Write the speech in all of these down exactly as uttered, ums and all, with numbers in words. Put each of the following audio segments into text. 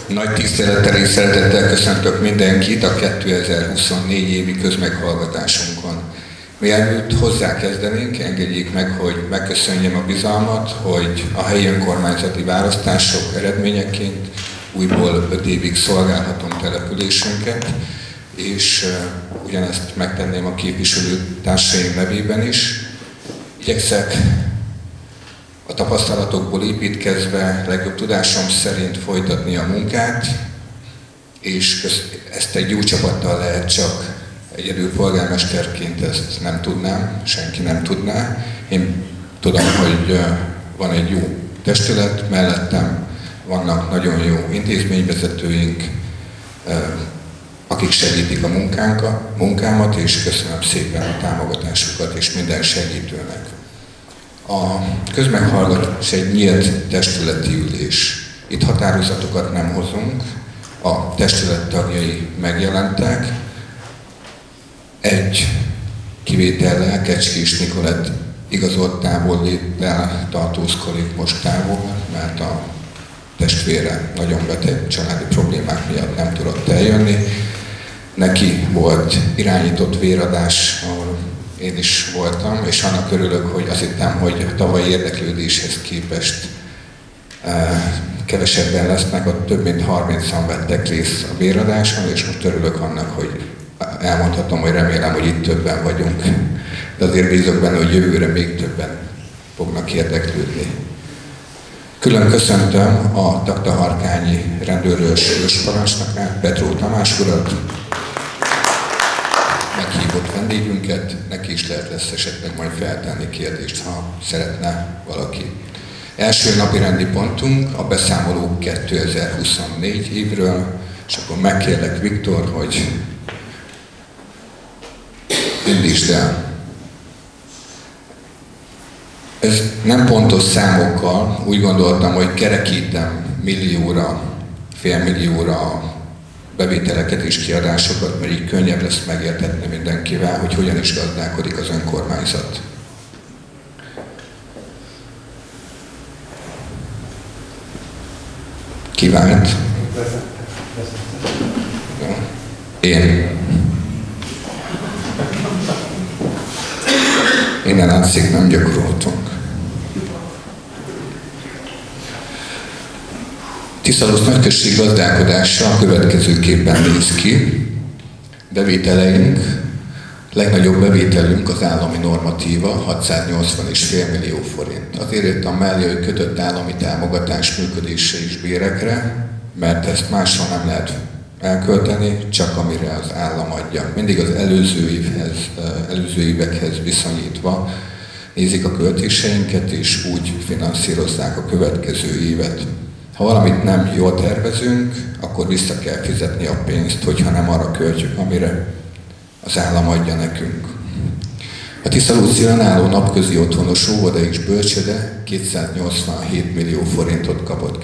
Nagy tisztelettel és szeretettel köszöntök mindenkit a kétezer-huszonnégy évi közmeghallgatásunkon. Mielőtt hozzákezdenénk, engedjék meg, hogy megköszönjem a bizalmat, hogy a helyi önkormányzati választások eredményeként újból öt évig szolgálhatom településünket, és ugyanezt megtenném a képviselőtársaim nevében is. Igyekszek a tapasztalatokból építkezve legjobb tudásom szerint folytatni a munkát, és ezt egy jó csapattal lehet csak. Egyedül polgármesterként ezt nem tudnám, senki nem tudná. Én tudom, hogy van egy jó testület, mellettem vannak nagyon jó intézményvezetőink, akik segítik a munkánkat, munkámat, és köszönöm szépen a támogatásukat és minden segítőnek. A közmeghallgatás egy nyílt testületi ülés. Itt határozatokat nem hozunk, a testület tagjai megjelentek. Egy kivétellel Kecskés Nikolett igazolt távolléttel tartózkodik most távol, mert a testvére nagyon beteg családi problémák miatt nem tudott eljönni. Neki volt irányított véradás, ahol én is voltam, és annak örülök, hogy azt hittem, hogy a tavalyi érdeklődéshez képest kevesebben lesznek, ott több mint harmincan vettek részt a véradáson, és most örülök annak, hogy elmondhatom, hogy remélem, hogy itt többen vagyunk. De azért bízok benne, hogy jövőre még többen fognak érdeklődni. Külön köszöntöm a taktaharkányi rendőrőrs ősparancsnokát, Petró Tamás urat, meghívott vendégünket, neki is lehet lesz esetleg majd feltenni kérdést, ha szeretne valaki. Első napi rendi pontunk a beszámoló kétezer-huszonnégy évről, és akkor megkérlek Viktor, hogy indítsd el. Ez nem pontos számokkal, úgy gondoltam, hogy kerekítem millióra, félmillióra a bevételeket és kiadásokat, mert így könnyebb lesz megértetni mindenkivel, hogy hogyan is gazdálkodik az önkormányzat. Kívánt? Én. Innen látszik, nem gyakoroltunk. Tiszalusz nagyközség gazdálkodása a következőképpen néz ki. Bevételeink, legnagyobb bevételünk az állami normatíva, hatszáznyolcvan egész öt millió forint. Azért írtam mellé, hogy kötött állami támogatás működése és bérekre, mert ezt máshol nem lehet elkölteni, csak amire az állam adja. Mindig az előző évhez, előző évekhez viszonyítva nézik a költéseinket, és úgy finanszírozzák a következő évet. Ha valamit nem jól tervezünk, akkor vissza kell fizetni a pénzt, hogyha nem arra költjük, amire az állam adja nekünk. A Tiszalúcilon álló napközi otthonos óvoda és bölcsőde kétszáznyolcvanhét millió forintot kapott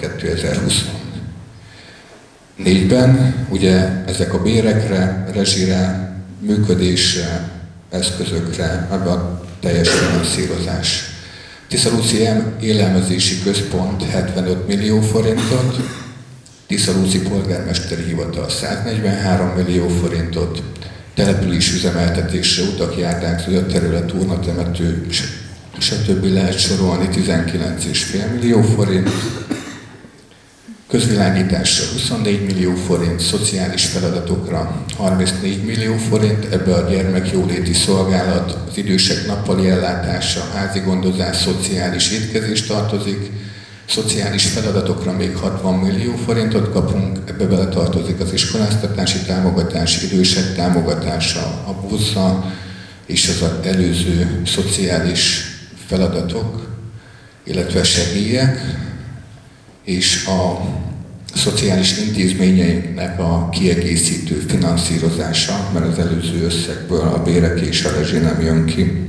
kétezer-huszonnégyben. Ugye ezek a bérekre, rezsire, működésre, eszközökre, ebben a teljes finanszírozás. Tiszalúci Élelmezési Központ hetvenöt millió forintot, Tiszalúci Polgármesteri Hivatal száznegyvenhárom millió forintot, település üzemeltetésre, utak, járdák, zöldterület, urnatemető, stb. Lehet sorolni tizenkilenc egész öt millió forint, közvilágításra huszonnégy millió forint, szociális feladatokra harmincnégy millió forint, ebbe a gyermekjóléti szolgálat, az idősek nappali ellátása, házi gondozás, szociális étkezés tartozik, szociális feladatokra még hatvan millió forintot kapunk, ebbe bele tartozik az iskoláztatási támogatás, idősek támogatása, a buszza és az előző szociális feladatok, illetve segélyek, és a szociális intézményeinknek a kiegészítő finanszírozása, mert az előző összegből a bérek és a rezsi nem jön ki.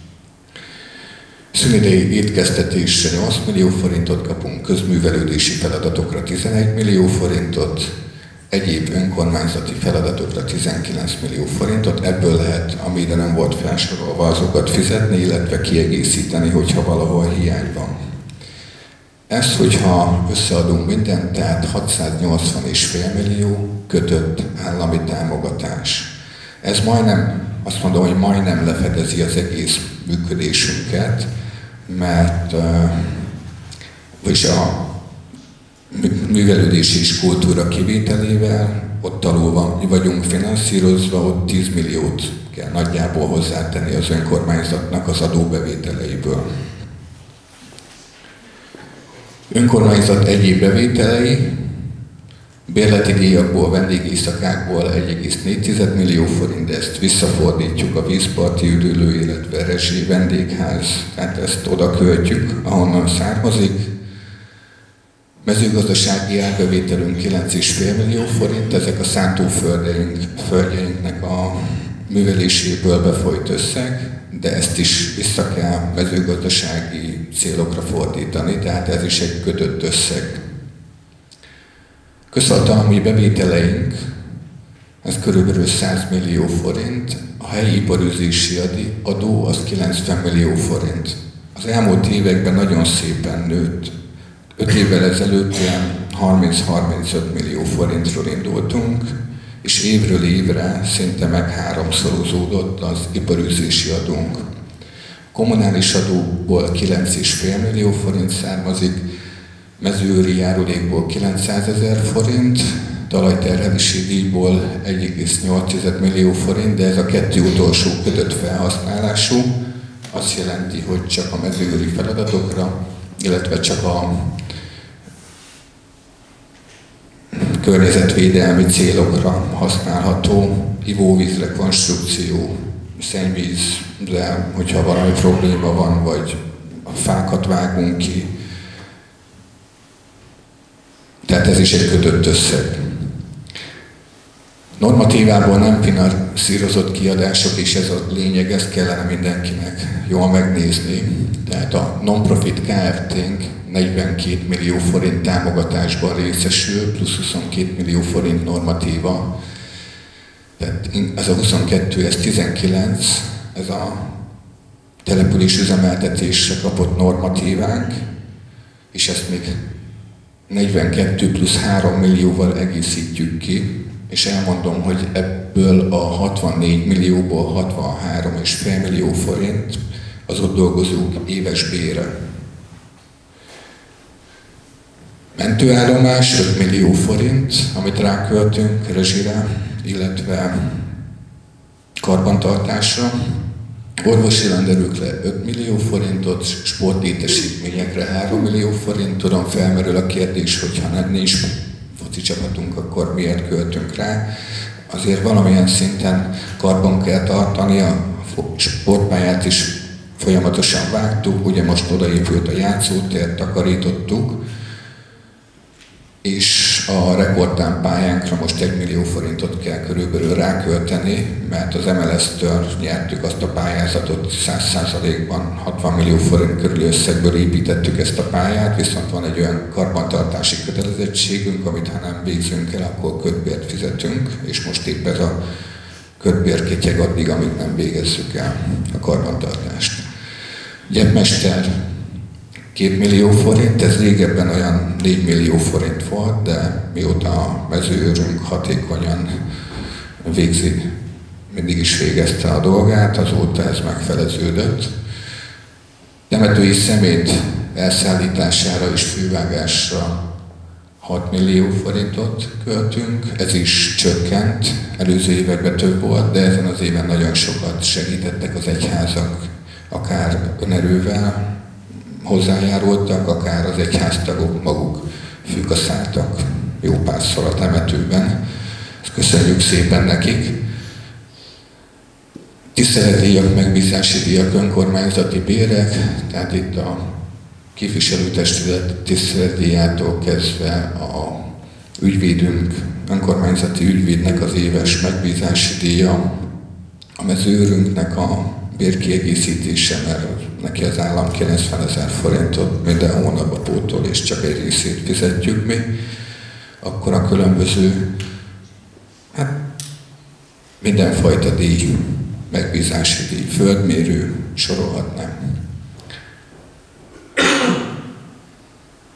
Szünidei étkeztetésre nyolc millió forintot kapunk, közművelődési feladatokra tizenegy millió forintot, egyéb önkormányzati feladatokra tizenkilenc millió forintot, ebből lehet, amire nem volt felsorolva, azokat fizetni, illetve kiegészíteni, hogyha valahol hiány van. Ez, hogyha összeadunk mindent, tehát hatszáznyolcvan egész öt millió kötött állami támogatás. Ez majdnem, azt mondom, hogy majdnem lefedezi az egész működésünket, mert vagyis a művelődési és kultúra kivételével ott alul vagyunk finanszírozva, ott tíz milliót kell nagyjából hozzátenni az önkormányzatnak az adóbevételeiből. Önkormányzat egyéb bevételei, bérleti díjakból, vendégészakákból egy egész négy millió forint, de ezt visszafordítjuk a vízparti üdülő, illetve rezsi vendégház, tehát ezt oda költjük, ahonnan származik. Mezőgazdasági árbevételünk kilenc egész öt millió forint, ezek a szántóföldjeinknek a műveléséből befolyt összeg, de ezt is vissza kell mezőgazdasági célokra fordítani, tehát ez is egy kötött összeg. Közhatalmi bevételeink, ez körülbelül száz millió forint, a helyi iparűzési adó az kilencven millió forint. Az elmúlt években nagyon szépen nőtt. öt évvel ezelőtt ilyen harminc-harmincöt millió forintról indultunk, és évről évre szinte meg háromszorozódott az iparűzési adónk. Kommunális adóból kilenc egész öt millió forint származik, mezőőri járulékból kilencszázezer forint, talajterhelési díjból egy egész nyolc millió forint, de ez a kettő utolsó kötött felhasználású. Azt jelenti, hogy csak a mezőőri feladatokra, illetve csak a környezetvédelmi célokra használható, ivóvíz rekonstrukció, szennyvízre, hogyha valami probléma van, vagy a fákat vágunk ki. Tehát ez is egy kötött összeg. Normatívából nem finanszírozott kiadások, és ez a lényeg, ezt kellene mindenkinek jól megnézni. Tehát a non-profit Kft-nk negyvenkét millió forint támogatásban részesül, plusz huszonkét millió forint normatíva. Tehát ez a huszonkettő, ez tizenkilenc, ez a település üzemeltetésre kapott normatívánk, és ezt még negyvenkettő plusz három millióval egészítjük ki, és elmondom, hogy ebből a hatvannégy millióból hatvanhárom egész öt millió forint az ott dolgozók éves bére. Mentőállomás öt millió forint, amit ráköltünk rezsire, illetve karbantartásra. Orvosi rendelőkre öt millió forintot, sportlétesítményekre három millió forint. Tudom, felmerül a kérdés, hogyha nem nincs foci csapatunk, akkor miért költünk rá. Azért valamilyen szinten karban kell tartani, a sportpályát is folyamatosan vágtuk, ugye most odaépült a játszótér, takarítottuk, és a rekordtán pályánkra most egy millió forintot kell körülbelül rákölteni, mert az em el es-től nyertük azt a pályázatot, száz százalékban hatvan millió forint körül összegből építettük ezt a pályát, viszont van egy olyan karbantartási kötelezettségünk, amit ha nem végzünk el, akkor kötbért fizetünk, és most épp ez a kötbér kityeg addig, amíg nem végezzük el a karbantartást. Gyepmester két millió forint, ez régebben olyan négy millió forint volt, de mióta a mezőőrünk hatékonyan végzi, mindig is végezte a dolgát, azóta ez megfeleződött. Temetői szemét elszállítására és fűvágásra hat millió forintot költünk, ez is csökkent, előző években több volt, de ezen az éven nagyon sokat segítettek az egyházak, akár önerővel hozzájárultak, akár az egyháztagok maguk fűkaszáltak jó párszor a temetőben. Ezt köszönjük szépen nekik. Tiszteletdíjak, megbízási díjak, önkormányzati bérek, tehát itt a képviselőtestület tiszteletdíjától kezdve a ügyvédünk, önkormányzati ügyvédnek az éves megbízási díja, a mezőőrünknek a bérkiegészítése, mert neki az állam kilencvenezer forintot minden hónapban pótol, és csak egy részét fizetjük mi, akkor a különböző, hát mindenfajta díj, megbízási díj, földmérő, sorolhatnám.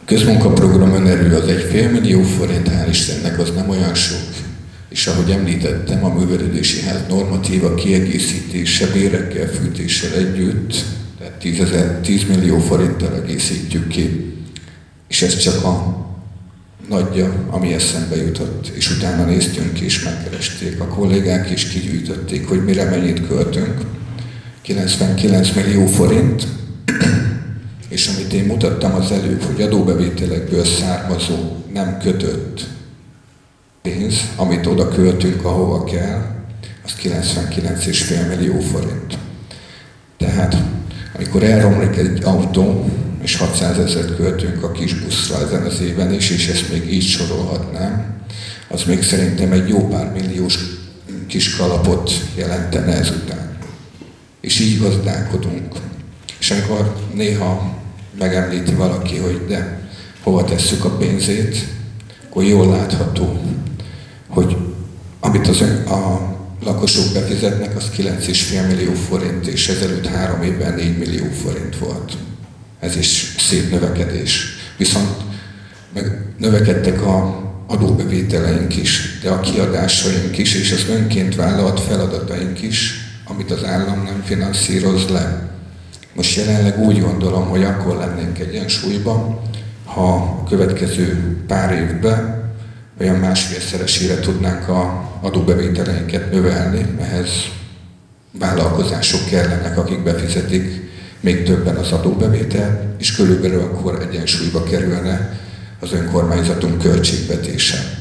közmunkaprogram önerő az egy fél millió forint, hál' Istennek az nem olyan sok. És ahogy említettem, a művelődési ház normatíva kiegészítése bérekkel, fűtéssel együtt, tehát tíz millió forinttal egészítjük ki. És ez csak a nagyja, ami eszembe jutott. És utána néztünk és megkeresték a kollégák, és kigyűjtötték, hogy mire mennyit költünk. kilencvenkilenc millió forint. És amit én mutattam az előbb, hogy adóbevételekből származó, nem kötött pénz, amit oda költünk, ahova kell, az kilencvenkilenc egész öt millió forint. Tehát, amikor elromlik egy autó, és hatszázezret költünk a kis buszra ezen az éven is, és ezt még így sorolhatnám, az még szerintem egy jó pár milliós kis kalapot jelentene ezután. És így gazdálkodunk. És amikor néha megemlíti valaki, hogy de hova tesszük a pénzét, akkor jól látható, hogy amit az ön, a lakosok befizetnek, az kilenc egész öt millió forint, és ezelőtt három évben négy millió forint volt. Ez is szép növekedés. Viszont meg növekedtek a adóbevételeink is, de a kiadásaink is, és az önként vállalt feladataink is, amit az állam nem finanszíroz le. Most jelenleg úgy gondolom, hogy akkor lennénk egyensúlyban, ha a következő pár évben olyan másfélszeresére tudnánk az adóbevételeinket növelni, ehhez vállalkozások kellenek, akik befizetik még többen az adóbevételt, és körülbelül akkor egyensúlyba kerülne az önkormányzatunk költségvetése.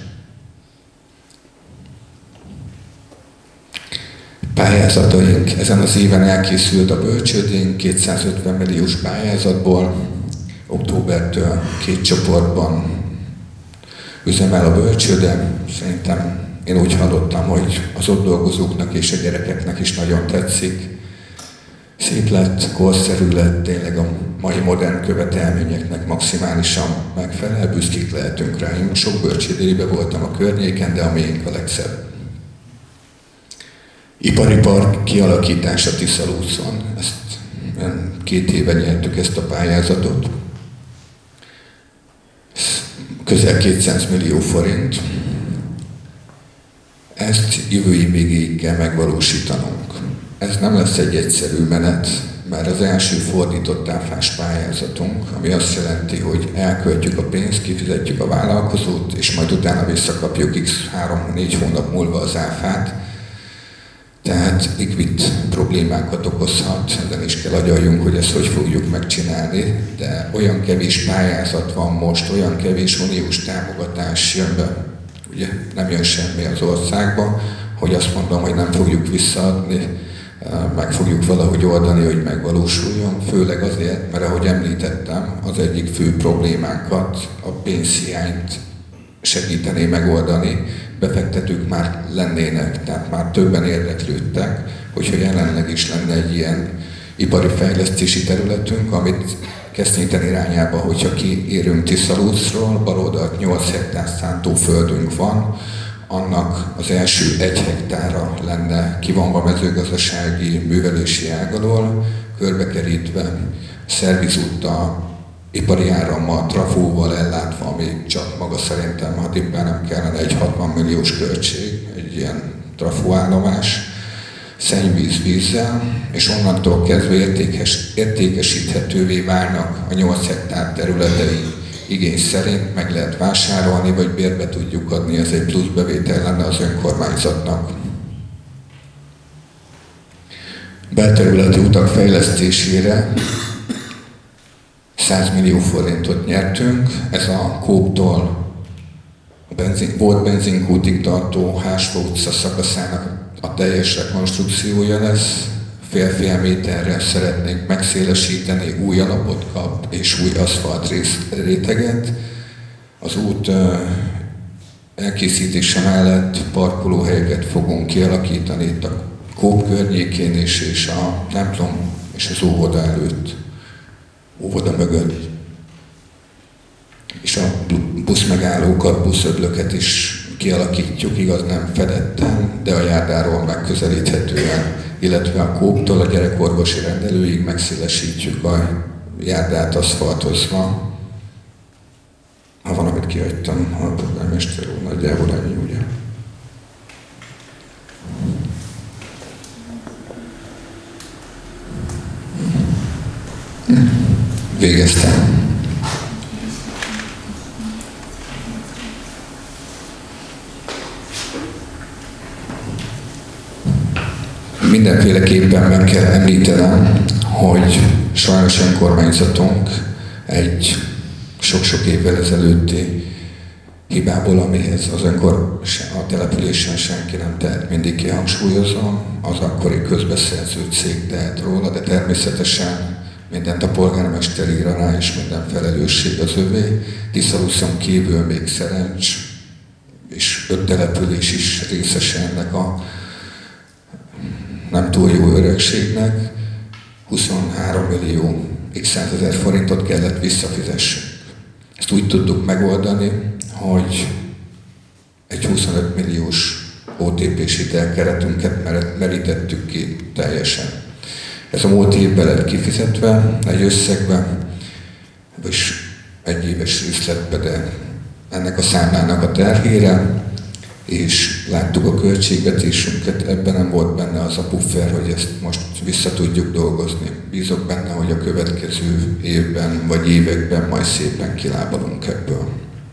Pályázataink. Ezen az éven elkészült a bölcsődénk kétszázötven milliós pályázatból. Októbertől két csoportban üzemel a bölcsőde. Szerintem én úgy hallottam, hogy az ott dolgozóknak és a gyerekeknek is nagyon tetszik. Szép lett, korszerű lett, tényleg a mai modern követelményeknek maximálisan megfelel, büszkék lehetünk rá. Én sok bölcsődébe voltam a környéken, de a miénk a legszebb. Ipari park kialakítása Tiszalúszon. Ezt két éve nyertük ezt a pályázatot. Közel kétszáz millió forint. Ezt jövő év végéig kell megvalósítanunk. Ez nem lesz egy egyszerű menet, mert az első fordított áfás pályázatunk, ami azt jelenti, hogy elköltjük a pénzt, kifizetjük a vállalkozót, és majd utána visszakapjuk x három-négy hónap múlva az áfát. Tehát likvid problémákat okozhat, ezen is kell agyaljunk, hogy ezt hogy fogjuk megcsinálni, de olyan kevés pályázat van most, olyan kevés uniós támogatás jön be, ugye nem jön semmi az országba, hogy azt mondom, hogy nem fogjuk visszaadni, meg fogjuk valahogy oldani, hogy megvalósuljon, főleg azért, mert ahogy említettem, az egyik fő problémánkat, a pénzhiányt segítené megoldani, befektetők már lennének, tehát már többen érdeklődtek, hogyha jelenleg is lenne egy ilyen ipari fejlesztési területünk, amit Kesznyiten irányába, hogyha kiérünk Tiszalúszról, baloldalt nyolc hektár szántóföldünk van, annak az első egy hektára lenne kivonva mezőgazdasági művelési ág alól, körbekerítve szervizúttal, ipari árammal, trafóval ellátva, ami csak maga szerintem, ha éppen nem kellene egy hatvan milliós költség, egy ilyen trafóállomás, szennyvíz vízzel, és onnantól kezdve értékes, értékesíthetővé válnak a nyolc hektár területei igény szerint, meg lehet vásárolni, vagy bérbe tudjuk adni, ez egy plusz bevétel lenne az önkormányzatnak. Belterületi utak fejlesztésére száz millió forintot nyertünk, ez a Kóptól a benzin, volt benzinkútig tartó Hásfó utca szakaszának a teljes rekonstrukciója lesz. Fél-fél méterre szeretnénk megszélesíteni, új alapot kap és új aszfalt réteget. Az út elkészítése mellett parkolóhelyeket fogunk kialakítani itt a Kóp környékén is, és a templom és az óvoda előtt, óvoda mögött. És a buszmegállókat, buszöblöket is kialakítjuk, igaz nem fedetten, de a járdáról megközelíthetően, illetve a Kóptól a gyerekorvosi rendelőig megszélesítjük a járdát aszfaltozva. amit kihagytam, a polgármester úr, nagyjából ennyi, ugye. Végeztem. Mindenféleképpen meg kell említenem, hogy sajnos önkormányzatunk egy sok-sok évvel ezelőtti hibából, amihez az önkor a településen senki nem tehet, mindig kihangsúlyozom, az akkori közbeszerző cég tehet róla, de természetesen mindent a polgármester ír rá, és minden felelősség az övé. Tiszaluszon kívül még Szerencs és öt település is részese ennek a nem túl jó örökségnek. huszonhárom millió x százezer forintot kellett visszafizessünk. Ezt úgy tudtuk megoldani, hogy egy huszonöt milliós o té pés hitelkeretünket merítettük ki teljesen. Ez a múlt évben lett kifizetve egy összegbe, és egy éves részletbe, de ennek a számlának a terhére, és láttuk a költségvetésünket, ebben nem volt benne az a puffer, hogy ezt most vissza tudjuk dolgozni. Bízok benne, hogy a következő évben vagy években majd szépen kilábalunk ebből.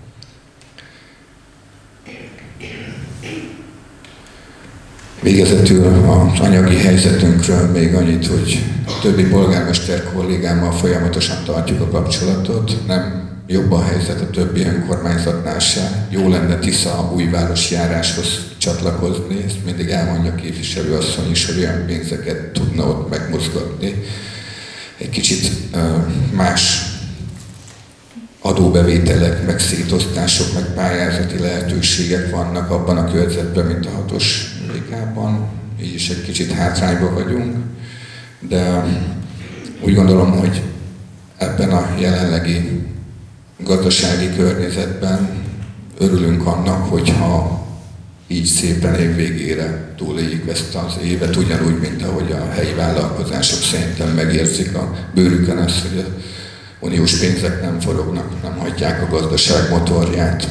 Végezetül az anyagi helyzetünkről még annyit, hogy a többi polgármester kollégámmal folyamatosan tartjuk a kapcsolatot. Nem jobb a helyzet a többi önkormányzatnál se. Jó lenne Tisza újváros járáshoz csatlakozni, ezt mindig elmondja képviselőasszony is, hogy olyan pénzeket tudna ott megmozgatni. Egy kicsit más adóbevételek, meg szétosztások, meg pályázati lehetőségek vannak abban a körzetben, mint a hatos végában. Így is egy kicsit hátrányban vagyunk, de úgy gondolom, hogy ebben a jelenlegi gazdasági környezetben örülünk annak, hogyha így szépen év végére túléljük ezt az évet, ugyanúgy, mint ahogy a helyi vállalkozások szerintem megérzik a bőrükön azt, hogy a uniós pénzek nem forognak, nem hagyják a gazdaság motorját.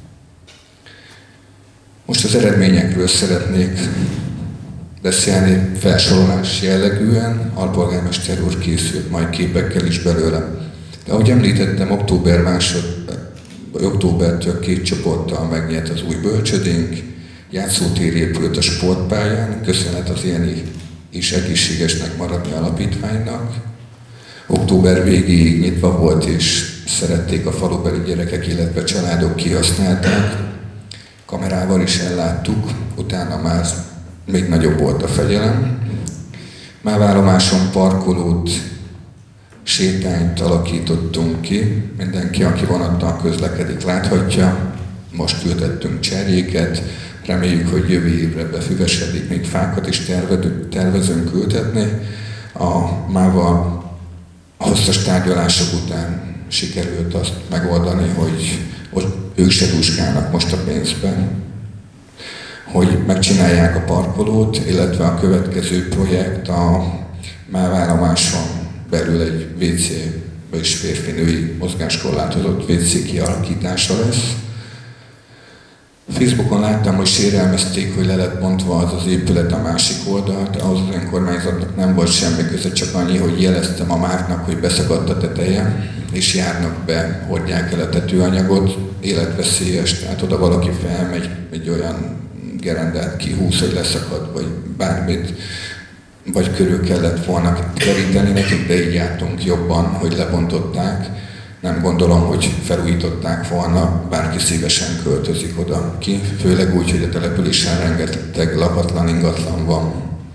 Most az eredményekről szeretnék beszélni felsorolás jellegűen, alpolgármester úr készült majd képekkel is belőle. De ahogy említettem, október másod, vagy októbertől két csoporttal megnyert az új bölcsödénk, játszótér épült a sportpályán, köszönet az ilyen és egészségesnek maradni alapítványnak. Október végéig nyitva volt, és szerették a falubeli gyerekek, illetve családok kihasználták. Kamerával is elláttuk, utána már még nagyobb volt a fegyelem. Mávállomáson parkolót, sétányt alakítottunk ki, mindenki, aki vonattal közlekedik, láthatja. Most ültettünk cserjéket, reméljük, hogy jövő évre befüvesedik, még fákat is tervezünk ültetni. A mával hosszas tárgyalások után sikerült azt megoldani, hogy ők se dúskálnak most a pénzben, hogy megcsinálják a parkolót, illetve a következő projekt a mávállomáson belül egy vé cé és férfi-női mozgáskorlátozott vé cé kialakítása lesz. Facebookon láttam, hogy sérelmezték, hogy le lett bontva az az épület a másik oldalt, ahhoz az önkormányzatnak nem volt semmi köze, csak annyi, hogy jeleztem a mávnak, hogy beszakadt a teteje, és járnak be, hordják el a tetőanyagot, életveszélyes, tehát oda valaki felmegy, egy olyan gerendát kihúz, hogy leszakad, vagy bármit, vagy körül kellett volna keríteni nekik, de így jártunk jobban, hogy lebontották. Nem gondolom, hogy felújították volna, bárki szívesen költözik oda ki, főleg úgy, hogy a településen rengeteg lakatlan, ingatlan van.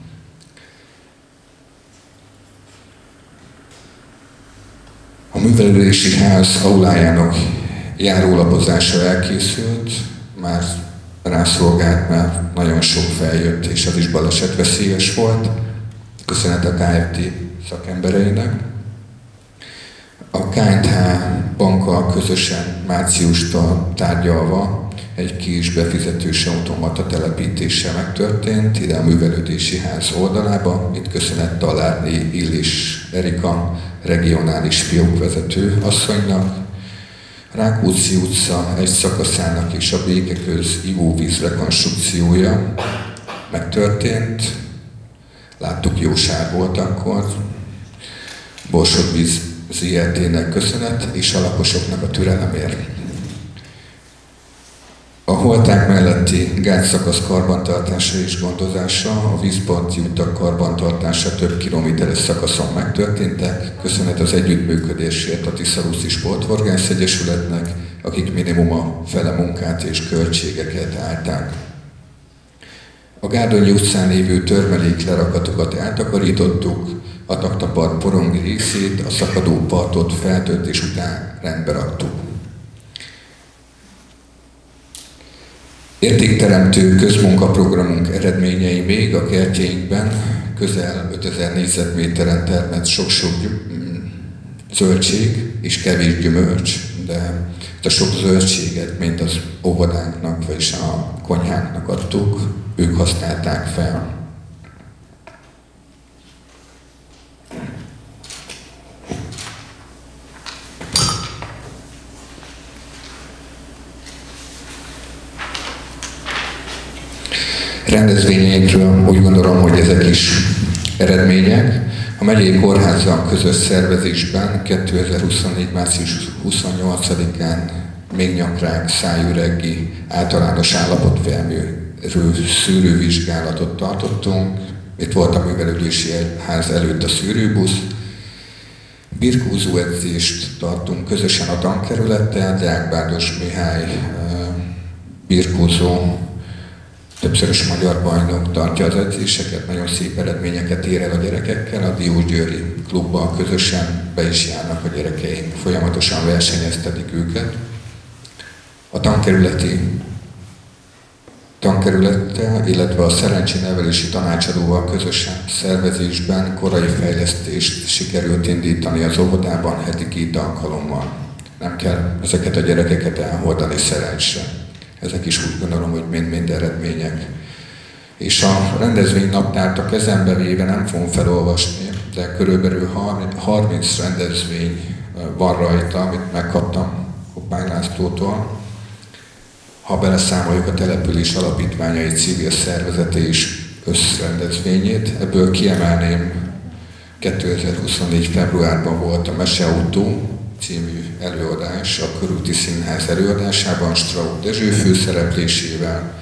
A művelődési ház aulájának járólapozása elkészült, már rászolgált, mert nagyon sok feljött, és az is balesetveszélyes volt. Köszönet a ká ef té szakembereinek. A ká en há bankkal közösen márciustól tárgyalva egy kis befizetős automata telepítése megtörtént, ide a művelődési ház oldalába. Itt köszönet Talárné Illis Erika, regionális fiókvezető asszonynak. Rákóczi utca egy szakaszának és a Békeköz ivóvíz rekonstrukciója megtörtént. Láttuk, jó sár volt akkor. Borsodvíz zé er té-nek köszönet, és a lakosoknak a türelemért. A holták melletti gátszakasz karbantartása és gondozása, a vízparti utak karbantartása több kilométeres szakaszon megtörténtek. Köszönet az együttműködésért a Tiszaruszi Sporthorgász Egyesületnek, akik minimum a fele munkát és költségeket állták. A Gárdonyi utcán lévő törmelék lerakatokat eltakarítottuk, a Taktapart porongi részét, a szakadó partot feltöltés után rendbe raktuk. Értékteremtő közmunkaprogramunk eredményei még a kertjeinkben közel ötezer négyzetméteren termett sok-sok zöldség és kevés gyümölcs, de a sok zöldséget, mint az óvodánknak vagyis a konyhánknak adtuk, ők használták fel. Rendezvényeinkről úgy gondolom, hogy ezek is eredmények. A megyei kórházzal közös szervezésben kétezer-huszonnégy. március huszonnyolcadikán még nyakrák szájüreggi általános állapotfelmérő szűrővizsgálatot tartottunk. Itt volt a művelődési ház előtt a szűrőbusz. Birkózó edzést tartunk közösen a tankerülettel, Deák-Bárdos Mihály birkózó, többszörös magyar bajnok tartja az edzéseket, nagyon szép eredményeket ér el a gyerekekkel, a Diósgyőri klubbal közösen be is járnak a gyerekeink, folyamatosan versenyeztetik őket. A tankerületi tankerülettel, illetve a Szerencsi nevelési tanácsadóval közösen szervezésben korai fejlesztést sikerült indítani az óvodában heti két alkalommal. Nem kell ezeket a gyerekeket elhordani Szerencsre. Ezek is úgy gondolom, hogy mind-mind eredmények. És a rendezvénynaptárt a kezembe véve nem fogom felolvasni, de körülbelül harminc rendezvény van rajta, amit megkaptam Koppány Lászlótól. Ha beleszámoljuk a település alapítványai civil szervezete és összrendezvényét, ebből kiemelném kétezer-huszonnégy. februárban volt a Meseautó című előadás a Körúti Színház előadásában, Straub Dezső főszereplésével.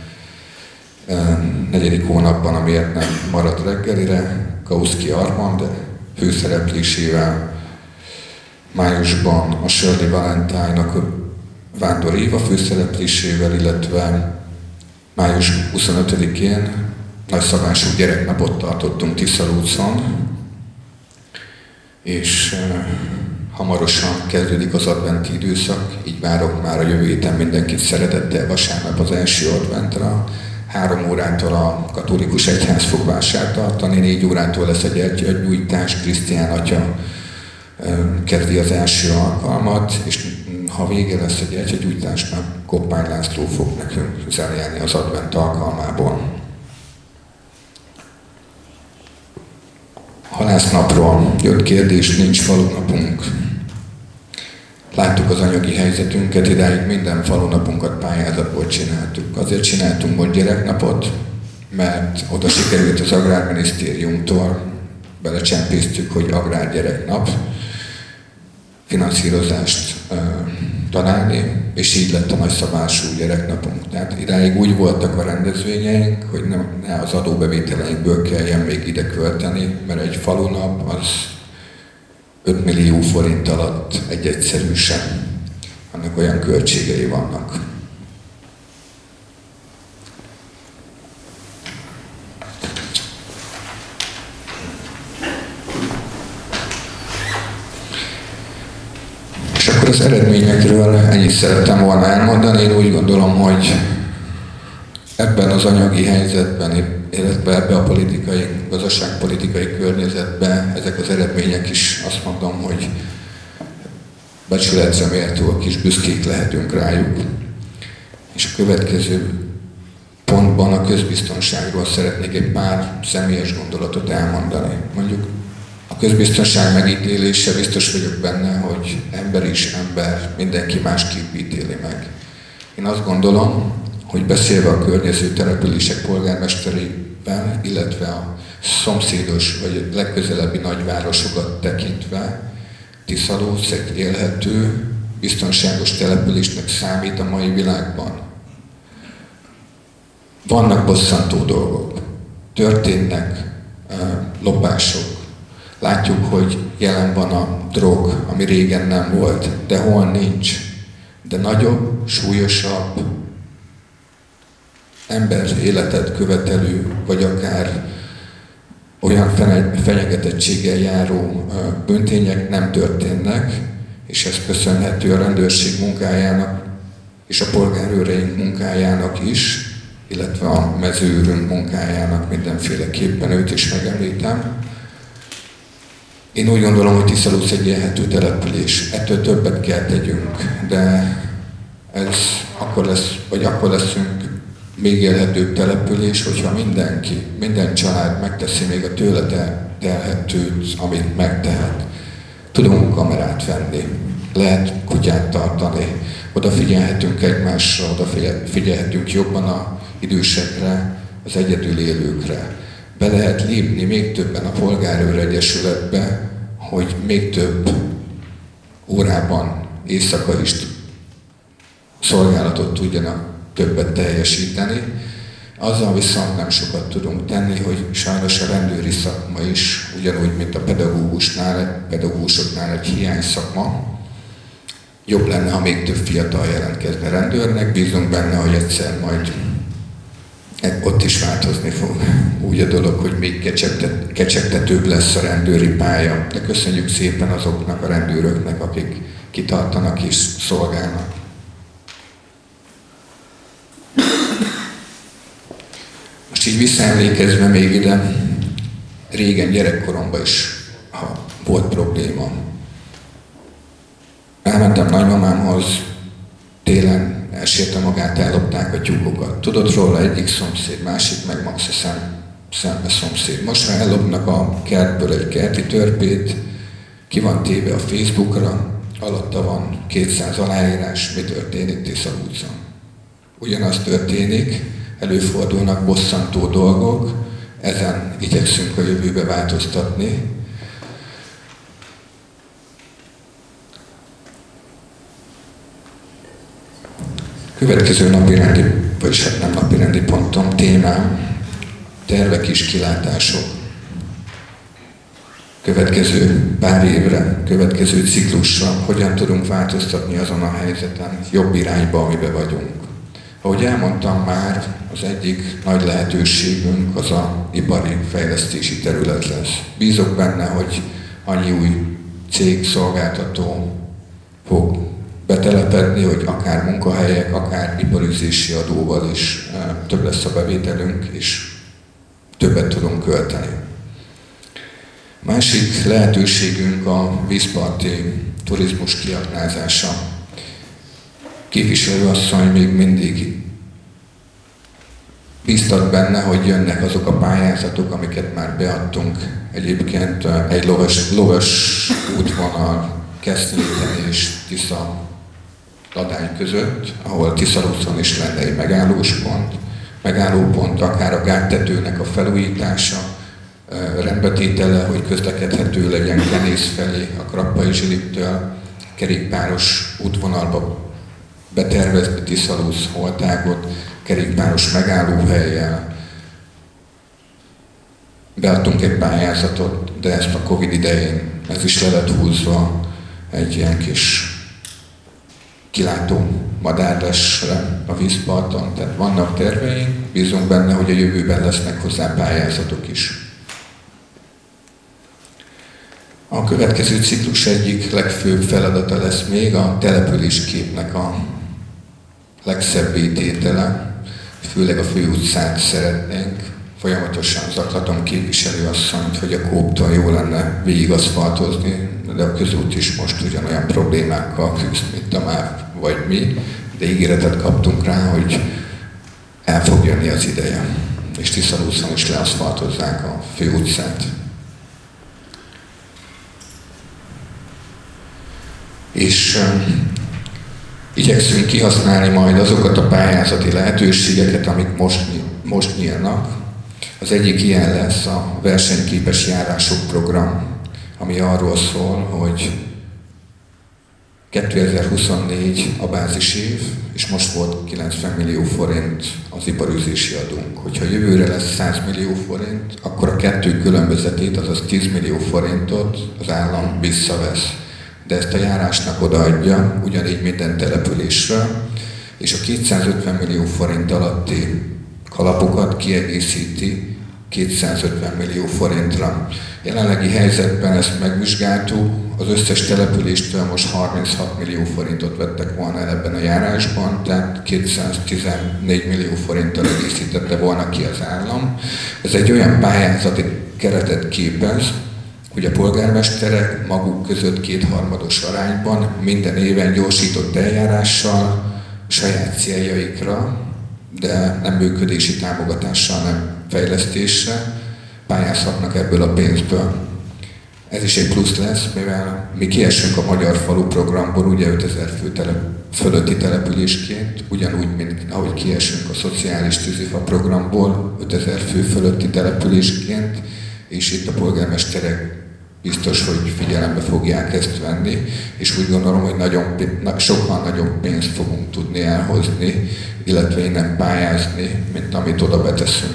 Negyedik hónapban, amiért nem maradt reggelire, Kauszki Armand főszereplésével. Májusban a Shirley Valentine-nak Vándor Éva főszereplésével, illetve május huszonötödikén nagyszabású gyereknapot tartottunk Tiszalúcon, és hamarosan kezdődik az adventi időszak, így várok már a jövő héten mindenkit szeretettel vasárnap az első adventra. Három órától a katolikus egyház fog vásárt tartani, négy órától lesz a gyertyagyújtás, Krisztián atya kezdi az első alkalmat, és ha vége lesz a gyertyagyújtásnak, Koppány László fog nekünk zenélni az advent alkalmából. Halásznapról jött kérdés, nincs falunapunk. Láttuk az anyagi helyzetünket, idáig minden falunapunkat pályázatból csináltuk. Azért csináltunk most gyereknapot, mert oda sikerült az Agrárminisztériumtól, belecsempésztük, hogy agrárgyereknap, finanszírozást uh, találni, és így lett a nagyszabású gyereknapunk. Tehát idáig úgy voltak a rendezvényeink, hogy ne, ne az adóbevételeinkből kelljen még ide költeni, mert egy falunap az öt millió forint alatt egy egyszerű sem. Annak olyan költségei vannak. És akkor az eredményekről ennyit szerettem volna elmondani. Én úgy gondolom, hogy ebben az anyagi helyzetben, illetve ebbe a politikai, gazdaságpolitikai környezetben ezek az eredmények is azt mondom, hogy becsületre méltóak is, büszkék lehetünk rájuk. És a következő pontban a közbiztonságról szeretnék egy pár személyes gondolatot elmondani. Mondjuk A közbiztonság megítélése, biztos vagyok benne, hogy ember is ember, mindenki másképp ítéli meg. Én azt gondolom, hogy beszélve a környező települések polgármesterével, illetve a szomszédos vagy legközelebbi nagyvárosokat tekintve, Tiszalóc egy élhető, biztonságos településnek számít a mai világban. Vannak bosszantó dolgok, történnek uh, lopások. Látjuk, hogy jelen van a drog, ami régen nem volt, de hol nincs. De nagyobb, súlyosabb, ember életet követelő, vagy akár olyan fenyegetettséggel járó bűntények nem történnek, és ez köszönhető a rendőrség munkájának és a polgárőreink munkájának is, illetve a mezőőrünk munkájának mindenféleképpen, őt is megemlítem. Én úgy gondolom, hogy Tiszalóc egy élhető település. Ettől többet kell tegyünk, de ez akkor lesz, vagy akkor leszünk még élhetőbb település, hogyha mindenki, minden család megteszi még a tőle telhetőt, amit megtehet. Tudunk kamerát venni, lehet kutyát tartani, odafigyelhetünk egymásra, odafigyelhetünk jobban az idősekre, az egyedül élőkre. Be lehet lépni még többen a Polgárőr Egyesületbe, hogy még több órában, éjszaka is szolgálatot tudjanak többet teljesíteni. Azzal viszont nem sokat tudunk tenni, hogy sajnos a rendőri szakma is, ugyanúgy, mint a pedagógusnál, pedagógusoknál egy hiány szakma. Jobb lenne, ha még több fiatal jelentkezne rendőrnek, bízunk benne, hogy egyszer majd ott is változni fog úgy a dolog, hogy még kecsegtet, kecsegtetőbb lesz a rendőri pálya. De köszönjük szépen azoknak a rendőröknek, akik kitartanak és szolgálnak. Most így visszaemlékezve még ide, régen gyerekkoromban is ha volt probléma. Elmentem nagymamámhoz, télen elsérte magát, ellopták a tyúkokat. Tudott róla egyik szomszéd, másik meg max a szem, szembe szomszéd. Most már ellopnak a kertből egy kerti törpét, ki van téve a Facebookra, alatta van kétszáz aláírás, mi történik Tiszalúcon. Ugyanaz történik, előfordulnak bosszantó dolgok, ezen igyekszünk a jövőbe változtatni. Következő napi rendi, vagyis hát nem napi rendi pontom, témám, tervek és kilátások. Következő pár évre, következő ciklusra, hogyan tudunk változtatni azon a helyzeten, jobb irányba, amiben vagyunk. Ahogy elmondtam már, az egyik nagy lehetőségünk az a ipari fejlesztési terület lesz. Bízok benne, hogy annyi új cég, szolgáltató fog betelepedni, hogy akár munkahelyek, akár iparüzési adóval is több lesz a bevételünk, és többet tudunk költeni. Másik lehetőségünk a vízparti turizmus kiaknázása. Képviselőasszony még mindig bíztat benne, hogy jönnek azok a pályázatok, amiket már beadtunk. Egyébként egy lovas, lovas útvonal Keszthelyen és Tisza Ladány között, ahol Tiszalúcon is lenne egy megállóspont, megállópont, akár a gáttetőnek a felújítása, rendbetétele, hogy közlekedhető legyen Kenész felé, a Krappai Zsiliptől, kerékpáros útvonalba betervezni Tiszalúc holtágot, kerékpáros megállóhellyel. Beadtunk egy pályázatot, de ezt a Covid idején ez is le lett húzva egy ilyen kis kilátó madárlesre a vízparton. Tehát vannak terveink, bízunk benne, hogy a jövőben lesznek hozzá pályázatok is. A következő ciklus egyik legfőbb feladata lesz még a településképnek a legszebbé tétele, főleg a főutcát szeretnénk. Folyamatosan zaklatom képviselőasszonyt, hogy a Kóptól jó lenne végig aszfaltozni, de a közút is most ugyanolyan problémákkal küzd, mint a MÁV vagy mi, de ígéretet kaptunk rá, hogy el fog jönni az ideje, és Tiszalúcon is leaszfaltozzák a főutcát. És igyekszünk kihasználni majd azokat a pályázati lehetőségeket, amik most, most nyílnak. Az egyik ilyen lesz a versenyképes járások program, ami arról szól, hogy kétezer-huszonnégy a bázis év, és most volt kilencven millió forint az iparűzési adónk. Hogyha jövőre lesz száz millió forint, akkor a kettő különbözetét, azaz tíz millió forintot az állam visszavesz. De ezt a járásnak odaadja, ugyanígy minden településről, és a kétszázötven millió forint alatti kalapokat kiegészíti kétszázötven millió forintra. Jelenlegi helyzetben ezt megvizsgáltuk, az összes településtől most harminchat millió forintot vettek volna el ebben a járásban, tehát kétszáztizennégy millió forinttal egészítette volna ki az állam. Ez egy olyan pályázati keretet képez, hogy a polgármesterek maguk között kétharmados arányban minden éven gyorsított eljárással saját céljaikra, de nem működési támogatással, nem fejlesztésre pályázhatnak ebből a pénzből. Ez is egy plusz lesz, mivel mi kiesünk a Magyar Falu programból, ugye ötezer fő telep, fölötti településként, ugyanúgy, mint ahogy kiesünk a Szociális Tűzifa programból ötezer fő fölötti településként, és itt a polgármesterek biztos, hogy figyelembe fogják ezt venni, és úgy gondolom, hogy nagyon, sokkal nagyobb pénzt fogunk tudni elhozni, illetve innen pályázni, mint amit oda beteszünk.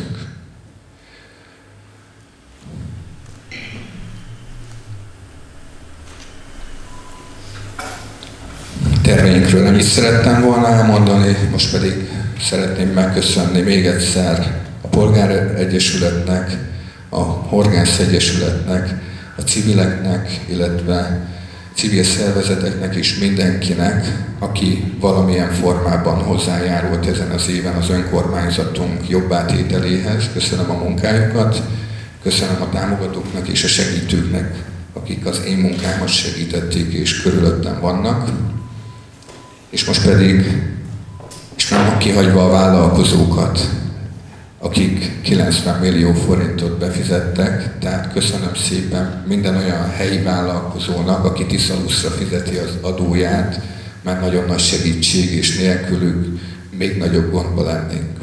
Terveinkről nem is szerettem volna elmondani, most pedig szeretném megköszönni még egyszer a Polgáregyesületnek, a Horgász Egyesületnek, a civileknek, illetve civil szervezeteknek és mindenkinek, aki valamilyen formában hozzájárult ezen az éven az önkormányzatunk jobbátételéhez. Köszönöm a munkájukat, köszönöm a támogatóknak és a segítőknek, akik az én munkámat segítették és körülöttem vannak. És most pedig, és nem kihagyva a vállalkozókat, akik kilencven millió forintot befizettek, tehát köszönöm szépen minden olyan helyi vállalkozónak, aki Tiszaluszra fizeti az adóját, mert nagyon nagy segítség, és nélkülük még nagyobb gondba lennénk.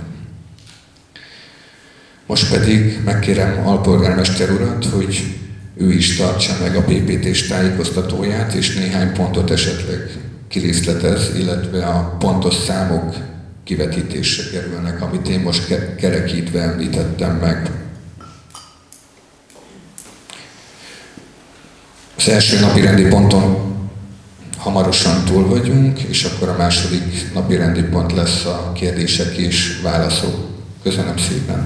Most pedig megkérem alpolgármester urat, hogy ő is tartsa meg a pé pé té-s tájékoztatóját, és néhány pontot esetleg kirészletez, illetve a pontos számok kivetítésre kerülnek, amit én most kerekítve említettem meg. Az első napi rendi ponton hamarosan túl vagyunk, és akkor a második napi rendi pont lesz a kérdések és válaszok. Köszönöm szépen!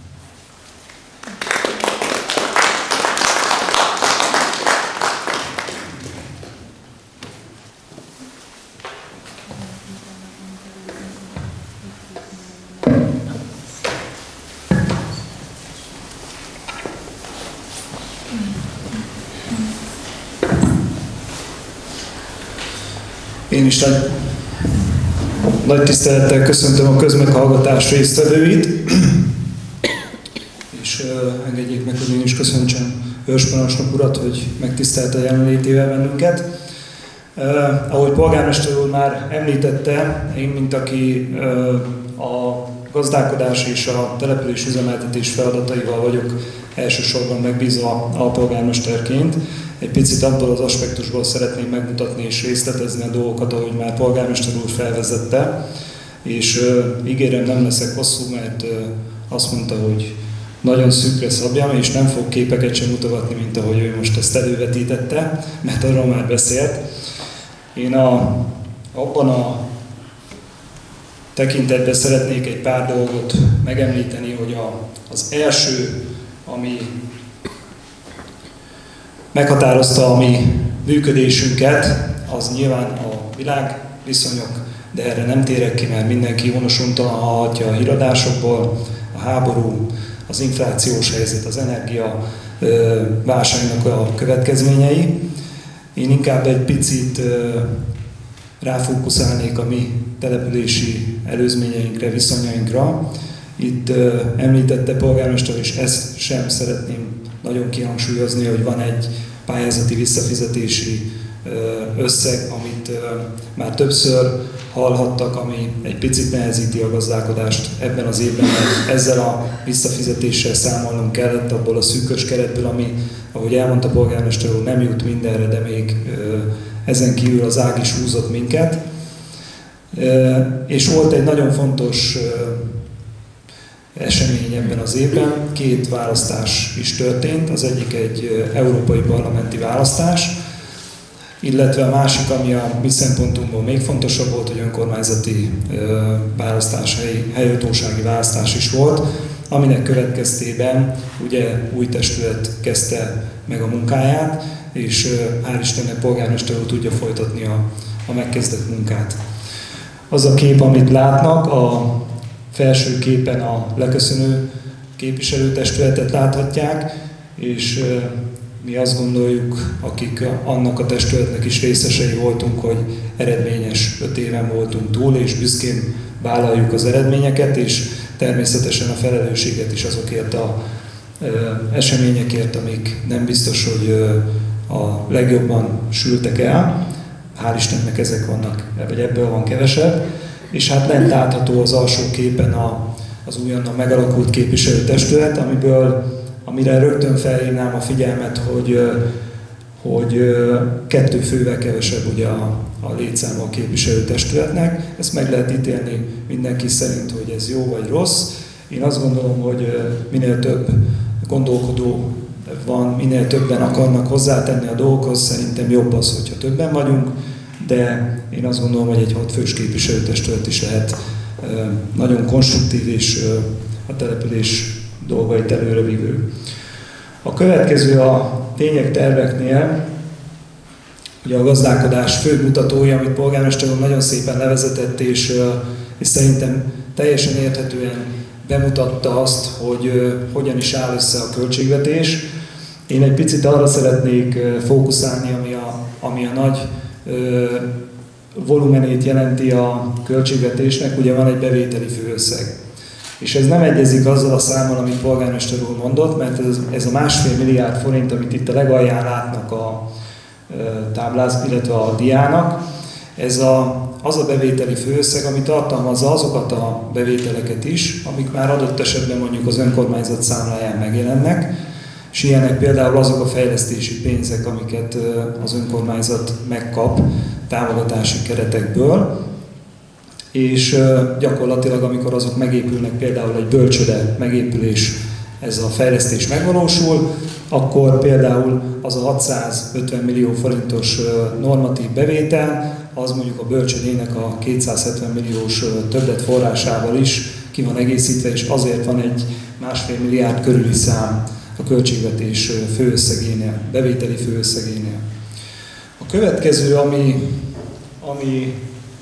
Én is nagy, nagy tisztelettel köszöntöm a közmeghallgatás résztvevőit, és uh, engedjék meg, hogy én is köszöntsem őrsparancsnok urat, hogy megtisztelte a jelenlétével bennünket. Uh, ahogy polgármester úr már említette, én, mint aki uh, a gazdálkodás és a település üzemeltetés feladataival vagyok elsősorban megbízva alpolgármesterként, egy picit abból az aspektusból szeretném megmutatni és részletezni a dolgokat, ahogy már polgármester úr felvezette, és uh, ígérem, nem leszek hosszú, mert uh, azt mondta, hogy nagyon szűkre szabjam, és nem fog képeket sem mutogatni, mint ahogy ő most ezt elővetítette, mert arról már beszélt. Én a, abban a tekintetben szeretnék egy pár dolgot megemlíteni, hogy a, az első, ami meghatározta a mi működésünket, az nyilván a világviszonyok, de erre nem térek ki, mert mindenki honosuntalan hallhatja a híradásokból, a háború, az inflációs helyzet, az energia válságnak a következményei. Én inkább egy picit ráfókuszálnék a mi települési előzményeinkre, viszonyainkra. Itt említette polgármester, és ezt sem szeretném nagyon kihangsúlyozni, hogy van egy pályázati visszafizetési összeg, amit már többször hallhattak, ami egy picit nehezíti a gazdálkodást ebben az évben, mert ezzel a visszafizetéssel számolnunk kellett abból a szűkös keretből, ami, ahogy elmondta polgármester úr, nem jut mindenre, de még ezen kívül az ág is húzott minket. És volt egy nagyon fontos esemény ebben az évben, két választás is történt, az egyik egy európai parlamenti választás, illetve a másik, ami a mi szempontunkból még fontosabb volt, hogy önkormányzati választás, helyi, helyhatósági választás is volt, aminek következtében ugye új testület kezdte meg a munkáját, és hál' Istennek polgármester úr tudja folytatni a, a megkezdett munkát. Az a kép, amit látnak, a felső képen a leköszönő képviselőtestületet láthatják, és mi azt gondoljuk, akik annak a testületnek is részesei voltunk, hogy eredményes öt éven voltunk túl, és büszkén vállaljuk az eredményeket, és természetesen a felelősséget is azokért az eseményekért, amik nem biztos, hogy a legjobban sültek el. Hál' Istennek ezek vannak, vagy ebből van kevesebb. És hát lent látható az alsó képen a, az újonnan megalakult képviselőtestület, amiből, amire rögtön felhívnám a figyelmet, hogy, hogy kettő fővel kevesebb ugye a, a létszáma a képviselőtestületnek. Ezt meg lehet ítélni mindenki szerint, hogy ez jó vagy rossz. Én azt gondolom, hogy minél több gondolkodó van, minél többen akarnak hozzátenni a dolgokhoz, szerintem jobb az, hogyha többen vagyunk, de én azt gondolom, hogy egy hatfős képviselőtestület is lehet nagyon konstruktív és a település dolgait előrevívő. A következő a tények terveknél, ugye a gazdálkodás fő mutatója, amit polgármester úr nagyon szépen levezetett, és, és szerintem teljesen érthetően bemutatta azt, hogy hogyan is áll össze a költségvetés. Én egy picit arra szeretnék fókuszálni, ami a, ami a nagy ö, volumenét jelenti a költségvetésnek, ugye van egy bevételi főösszeg. És ez nem egyezik azzal a számmal, amit polgármester úr mondott, mert ez, ez a másfél milliárd forint, amit itt a legalján látnak a táblázat, illetve a diának, ez a, az a bevételi főösszeg, ami tartalmazza azokat a bevételeket is, amik már adott esetben mondjuk az önkormányzat számláján megjelennek, és ilyenek például azok a fejlesztési pénzek, amiket az önkormányzat megkap támogatási keretekből, és gyakorlatilag amikor azok megépülnek, például egy bölcsőde megépülés, ez a fejlesztés megvalósul, akkor például az a hatszázötven millió forintos normatív bevétel, az mondjuk a bölcsődének a kétszázhetven milliós többlet forrásával is ki van egészítve, és azért van egy másfél milliárd körüli szám a költségvetés főösszegénél, bevételi főösszegénél. A következő, ami, ami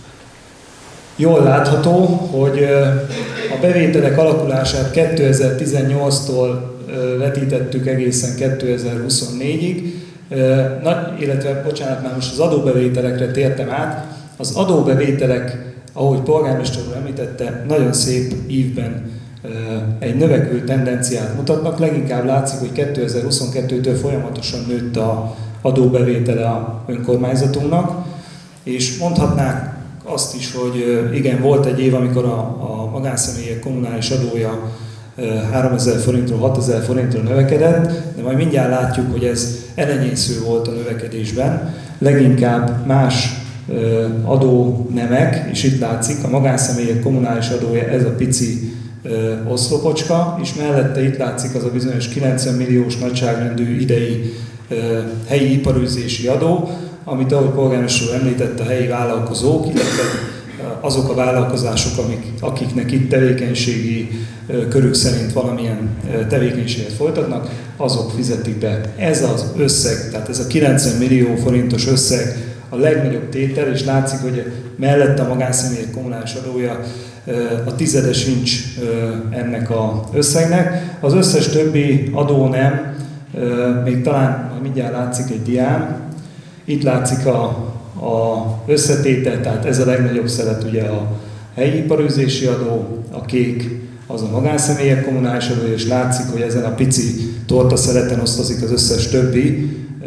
jól látható, hogy a bevételek alakulását kétezer-tizennyolctól vetítettük egészen kétezer-huszonnégyig, illetve, bocsánat, már most az adóbevételekre tértem át. Az adóbevételek, ahogy polgármester úr említette, nagyon szép ívben egy növekvő tendenciát mutatnak. Leginkább látszik, hogy kétezer-huszonkettőtől folyamatosan nőtt az adóbevétele a önkormányzatunknak, és mondhatnánk azt is, hogy igen, volt egy év, amikor a, a magánszemélyek kommunális adója háromezer forintról hatezer forintra növekedett, de majd mindjárt látjuk, hogy ez elenyésző volt a növekedésben. Leginkább más adónemek, és itt látszik, a magánszemélyek kommunális adója, ez a pici oszlopocska, és mellette itt látszik az a bizonyos kilencven milliós nagyságrendű idei helyi iparűzési adó, amit ahogy polgármester úr említette, a helyi vállalkozók, illetve azok a vállalkozások, amik, akiknek itt tevékenységi körük szerint valamilyen tevékenységet folytatnak, azok fizetik be. Ez az összeg, tehát ez a kilencven millió forintos összeg a legnagyobb tétel, és látszik, hogy mellette a magánszemélyek kommunális adója a tizede sincs ennek az összegnek. Az összes többi adó nem, még talán mindjárt látszik egy dián, itt látszik a, a összetétel, tehát ez a legnagyobb szeret ugye a helyi iparűzési adó, a kék az a magánszemélyek kommunális adója, és látszik, hogy ezen a pici torta szeleten osztozik az összes többi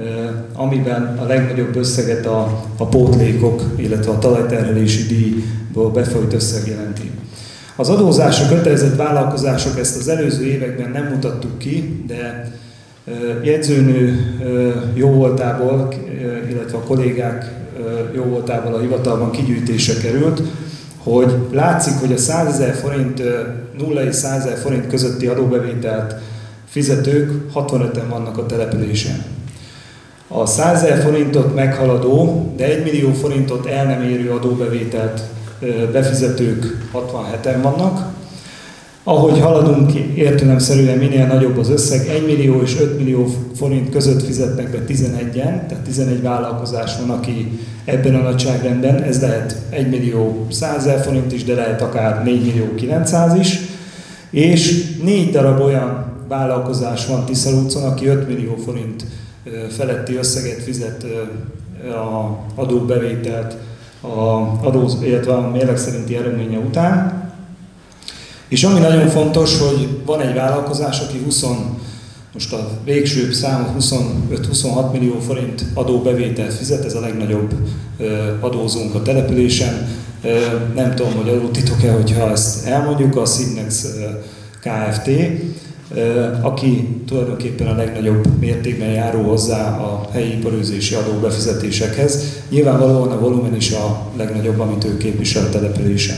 amiben a legnagyobb összeget a, a pótlékok, illetve a talajterhelési díjból befolyt összeg jelenti. Az adózásra kötelezett vállalkozások, ezt az előző években nem mutattuk ki, de jegyzőnő jóvoltából, illetve a kollégák jóvoltából a hivatalban kigyűjtése került, hogy látszik, hogy a százezer forint, nulla és százezer forint közötti adóbevételt fizetők hatvanöten vannak a településen. A százezer forintot meghaladó, de egy millió forintot el nem érő adóbevételt befizetők hatvanheten vannak. Ahogy haladunk, értelemszerűen minél nagyobb az összeg, egy millió és öt millió forint között fizetnek be tizenegyen, tehát tizenegy vállalkozás van, aki ebben a nagyságrendben, ez lehet egy millió százezer forint is, de lehet akár négy millió kilencszáz is, és négy darab olyan vállalkozás van Tiszalucon, aki öt millió forint feletti összeget fizet a adóbevételt, a adóz, illetve a mérleg szerinti eredménye után. És ami nagyon fontos, hogy van egy vállalkozás, aki húsz, most a végső szám huszonöt-huszonhat millió forint adóbevételt fizet, ez a legnagyobb adózónk a településen. Nem tudom, hogy adótitok-e, hogyha ezt elmondjuk, a Szignex Kft., aki tulajdonképpen a legnagyobb mértékben járul hozzá a helyi iparőzési adóbefizetésekhez. Nyilvánvalóan a volumen is a legnagyobb, amit ő képvisel a településen.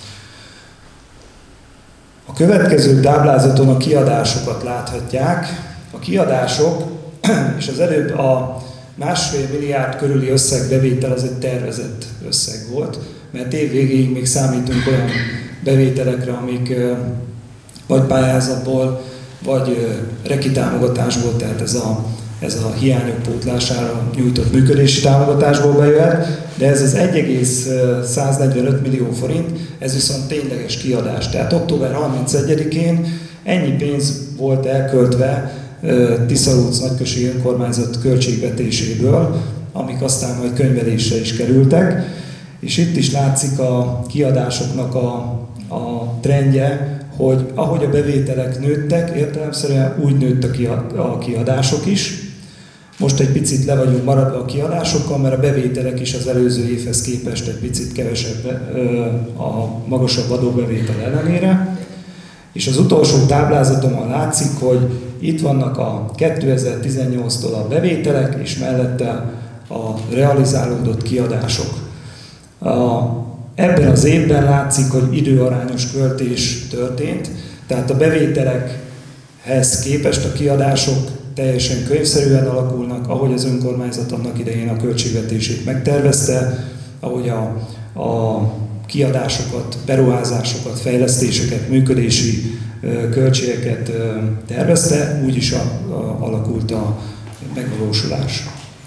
A következő táblázaton a kiadásokat láthatják. A kiadások, és az előbb a másfél milliárd körüli összegbevétel az egy tervezett összeg volt, mert év végéig még számítunk olyan bevételekre, amik vagy pályázatból, vagy rekitámogatásból, tehát ez a, ez a hiányok pótlására nyújtott működési támogatásból bejöhet, de ez az egy egész száznegyvenöt millió forint, ez viszont tényleges kiadás. Tehát október harmincegyedikén ennyi pénz volt elköltve Tiszaluc nagyközségi önkormányzat költségvetéséből, amik aztán majd könyvelésre is kerültek, és itt is látszik a kiadásoknak a, a trendje, hogy ahogy a bevételek nőttek, értelemszerűen úgy nőtt a kiadások is. Most egy picit le vagyunk maradva a kiadásokkal, mert a bevételek is az előző évhez képest egy picit kevesebb a magasabb adóbevétel ellenére. És az utolsó táblázatomon látszik, hogy itt vannak a kétezer-tizennyolctól a bevételek, és mellette a realizálódott kiadások. A Ebben az évben látszik, hogy időarányos költés történt, tehát a bevételekhez képest a kiadások teljesen könyvszerűen alakulnak, ahogy az önkormányzat annak idején a költségvetését megtervezte, ahogy a, a kiadásokat, beruházásokat, fejlesztéseket, működési költségeket tervezte, úgy is a, a, alakult a megvalósulás.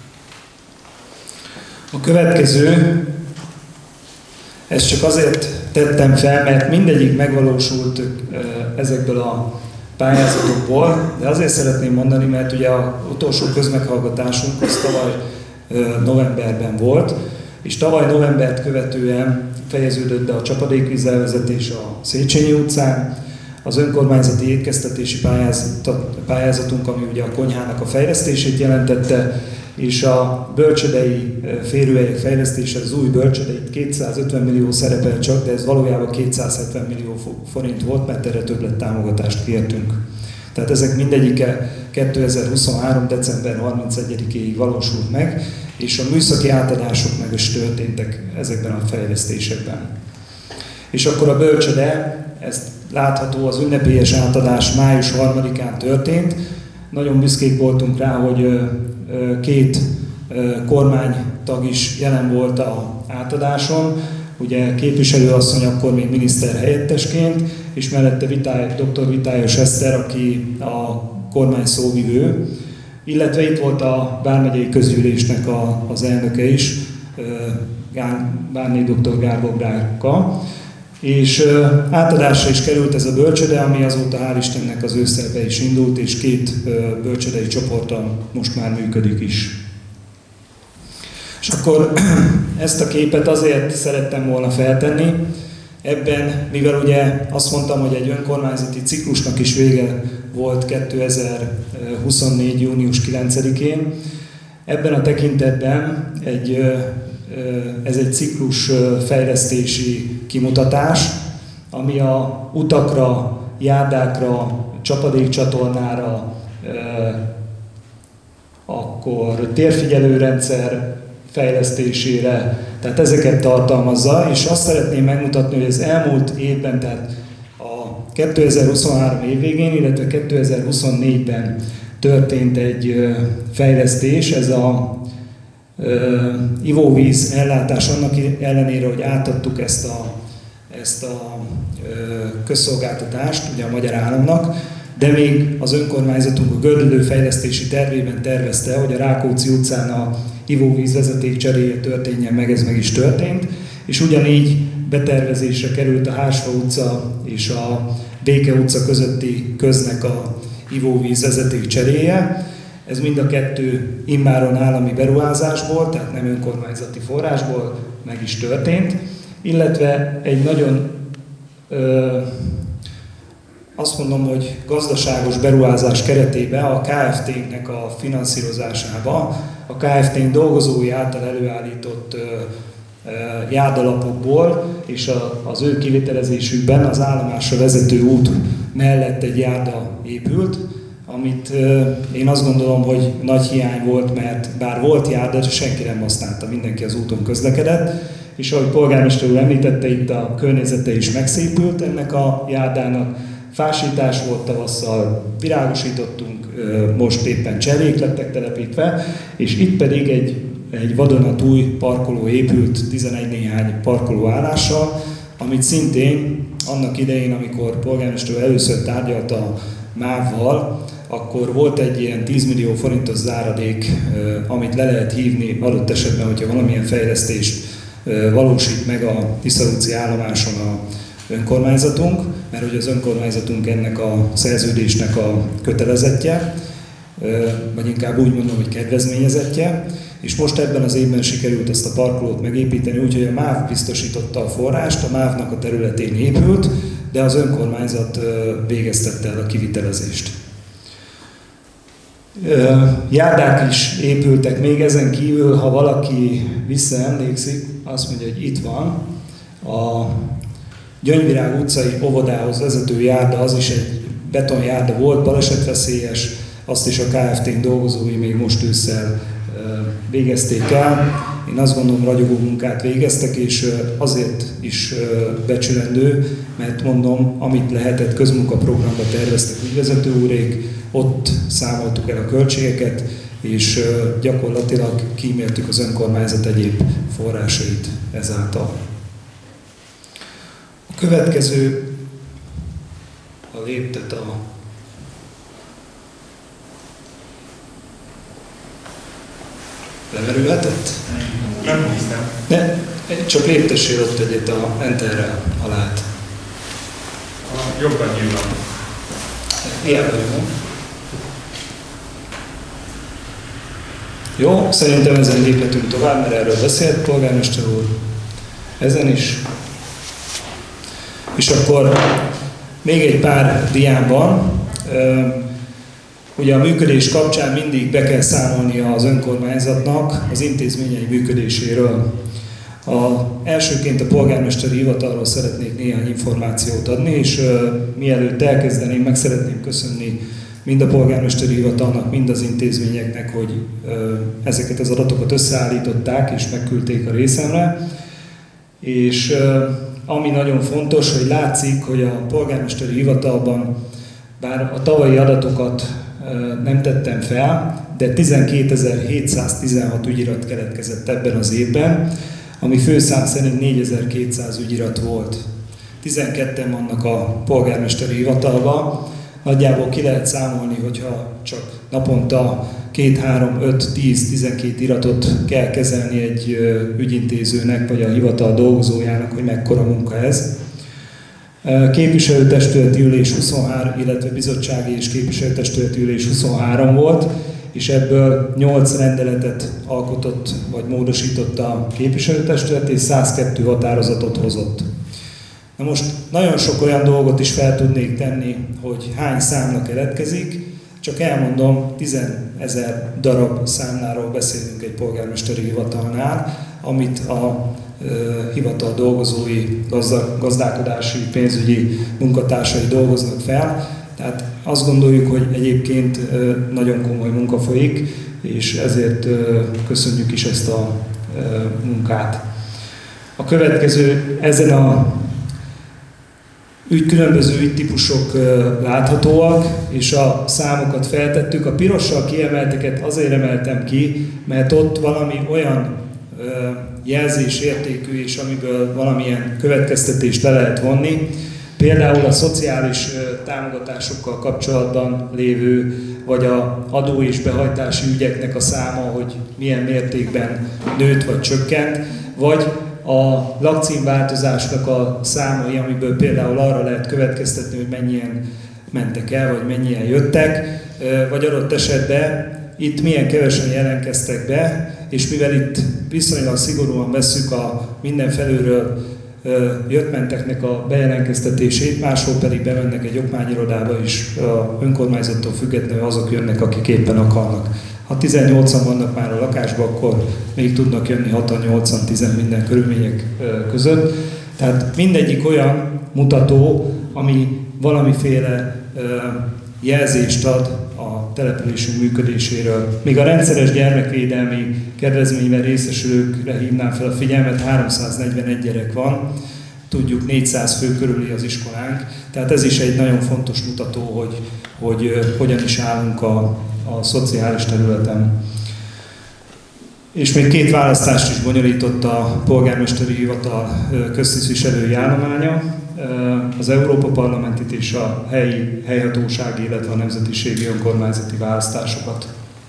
A következő, ezt csak azért tettem fel, mert mindegyik megvalósult ezekből a pályázatokból, de azért szeretném mondani, mert ugye az utolsó közmeghallgatásunk az tavaly novemberben volt, és tavaly novembert követően fejeződött be a csapadékvízelvezetés a Széchenyi utcán, az önkormányzati étkeztetési pályázatunk, ami ugye a konyhának a fejlesztését jelentette, és a bölcsődei férőhelyek fejlesztése, az új bölcsődei kétszázötven millió szerepel csak, de ez valójában kétszázhetven millió forint volt, mert erre többlettámogatást kértünk. Tehát ezek mindegyike kétezer-huszonhárom. december harmincegyedikéig valósult meg, és a műszaki átadások meg is történtek ezekben a fejlesztésekben. És akkor a bölcsöde, ezt látható, az ünnepélyes átadás május harmadikán történt. Nagyon büszkék voltunk rá, hogy két kormánytag is jelen volt az átadáson, ugye képviselőasszony akkor még miniszter helyettesként, és mellette Vitály, dr. Vitályos Eszter, aki a kormány szóvivő, illetve itt volt a vármegyei közgyűlésnek a, az elnöke is, Bárné dr. Gábor Bránka, és átadásra is került ez a bölcsöde, ami azóta hál' Istennek az ősszel be is indult, és két bölcsödei csoporttal most már működik is. És akkor ezt a képet azért szerettem volna feltenni. Ebben, mivel ugye azt mondtam, hogy egy önkormányzati ciklusnak is vége volt kétezer-huszonnégy. június kilencedikén, Ebben a tekintetben egy, ez egy ciklus fejlesztési kimutatás, ami a utakra, járdákra, csapadékcsatornára, akkor térfigyelőrendszer fejlesztésére, tehát ezeket tartalmazza, és azt szeretném megmutatni, hogy az elmúlt évben, tehát a kétezer-huszonhárom év végén, illetve kétezer-huszonnégyben történt egy fejlesztés, ez a ivóvíz ellátás, annak ellenére, hogy átadtuk ezt a, ezt a közszolgáltatást ugye a magyar államnak, de még az önkormányzatunk a gördülő fejlesztési tervében tervezte, hogy a Rákóczi utcán a ivóvíz vezeték cseréje történjen meg, ez meg is történt, és ugyanígy betervezésre került a Hársfa utca és a Béke utca közötti köznek a ivóvíz vezeték cseréje. Ez mind a kettő immáron állami beruházásból, tehát nem önkormányzati forrásból meg is történt, illetve egy nagyon ö, azt mondom, hogy gazdaságos beruházás keretében a ká ef té-nek a finanszírozásába, a ká ef té dolgozói által előállított járdalapokból és az ő kivitelezésükben az állomásra vezető út mellett egy járda épült, amit én azt gondolom, hogy nagy hiány volt, mert bár volt járda, de senki nem használta, mindenki az úton közlekedett, és ahogy polgármester úr említette, itt a környezete is megszépült ennek a járdának, fásítás volt tavasszal, virágosítottunk, most éppen cserék lettek telepítve, és itt pedig egy, egy vadonatúj parkoló épült, tizenegy néhány parkolóállással, amit szintén annak idején, amikor polgármester először tárgyalta a mávval, akkor volt egy ilyen tíz millió forintos záradék, amit le lehet hívni adott esetben, hogyha valamilyen fejlesztést valósít meg a Tisza utci állomáson a önkormányzatunk, mert hogy az önkormányzatunk ennek a szerződésnek a kötelezettje, vagy inkább úgy mondom, hogy kedvezményezettje, és most ebben az évben sikerült ezt a parkolót megépíteni, úgyhogy a MÁV biztosította a forrást, a mávnak a területén épült, de az önkormányzat végeztette el a kivitelezést. Járdák is épültek még, ezen kívül, ha valaki visszaemlékszik, azt mondja, hogy itt van a Gyöngyvirág utcai óvodához vezető járda, az is egy betonjárda volt, balesetveszélyes, azt is a ká ef té dolgozói még most ősszel végezték el. Én azt gondolom, ragyogó munkát végeztek, és azért is becsülendő, mert mondom, amit lehetett, közmunkaprogramba terveztek ügyvezető úrék, ott számoltuk el a költségeket, és gyakorlatilag kíméltük az önkormányzat egyéb forrásait ezáltal. A következő a léptet a lemerülhetett? Nem hiszem. Ne, csak léptessél ott egyet a Enterrel alát. A jobban nyilván. Ilyen vagyunk. Jó, szerintem ezen léphetünk tovább, mert erről beszélt polgármester úr. Ezen is. És akkor még egy pár diában. Ugye a működés kapcsán mindig be kell számolnia az önkormányzatnak az intézményei működéséről. A, elsőként a polgármesteri hivatalról szeretnék néhány információt adni, és uh, mielőtt elkezdeném, meg szeretném köszönni mind a polgármesteri hivatalnak, mind az intézményeknek, hogy uh, ezeket az adatokat összeállították és megküldték a részemre. És uh, ami nagyon fontos, hogy látszik, hogy a polgármesteri hivatalban, bár a tavalyi adatokat nem tettem fel, de tizenkétezer-hétszáztizenhat ügyirat keletkezett ebben az évben, ami főszám szerint négyezer-kétszáz ügyirat volt. tizenketten vannak a polgármesteri hivatalban, nagyjából ki lehet számolni, hogyha csak naponta két, három, öt, tíz, tizenkét iratot kell kezelni egy ügyintézőnek, vagy a hivatal dolgozójának, hogy mekkora munka ez. Képviselőtestületi ülés huszonhárom, illetve bizottsági és képviselőtestületi ülés huszonhárom volt, és ebből nyolc rendeletet alkotott vagy módosított a képviselőtestület, és százkettő határozatot hozott. Na most nagyon sok olyan dolgot is fel tudnék tenni, hogy hány számla keletkezik, Csak elmondom, tízezer darab számláról beszélünk egy polgármesteri hivatalnál, amit a e, hivatal dolgozói, gazda, gazdálkodási, pénzügyi munkatársai dolgoznak fel. Tehát azt gondoljuk, hogy egyébként e, nagyon komoly munka folyik, és ezért e, köszönjük is ezt a e, munkát. A következő, ezen a ügy, különböző ügytípusok láthatóak, és a számokat feltettük. A pirossal kiemelteket azért emeltem ki, mert ott valami olyan jelzésértékű, és amiből valamilyen következtetést le lehet vonni. Például a szociális támogatásokkal kapcsolatban lévő, vagy a adó és behajtási ügyeknek a száma, hogy milyen mértékben nőtt vagy csökkent, vagy a lakcímváltozásnak a számai, amiből például arra lehet következtetni, hogy mennyien mentek el, vagy mennyien jöttek, vagy adott esetben itt milyen kevesen jelentkeztek be, és mivel itt viszonylag szigorúan vesszük a mindenfelőről jött-menteknek a bejelentkeztetését, máshol pedig bemennek egy okmányirodába, és önkormányzattól függetlenül azok jönnek, akik éppen akarnak. Ha tizennyolcan vannak már a lakásban, akkor még tudnak jönni hatan, nyolcan, tízen minden körülmények között. Tehát mindegyik olyan mutató, ami valamiféle jelzést ad a településünk működéséről. Még a rendszeres gyermekvédelmi kedvezményben részesülőkre hívnám fel a figyelmet, háromszáznegyvenegy gyerek van, tudjuk négyszáz fő körüli az iskolánk, tehát ez is egy nagyon fontos mutató, hogy, hogy hogyan is állunk a, a szociális területen. És még két választást is bonyolított a polgármesteri hivatal köztisztviselői állománya, az Európa Parlamentit és a helyi helyhatósági, illetve a nemzetiségi önkormányzati választásokat.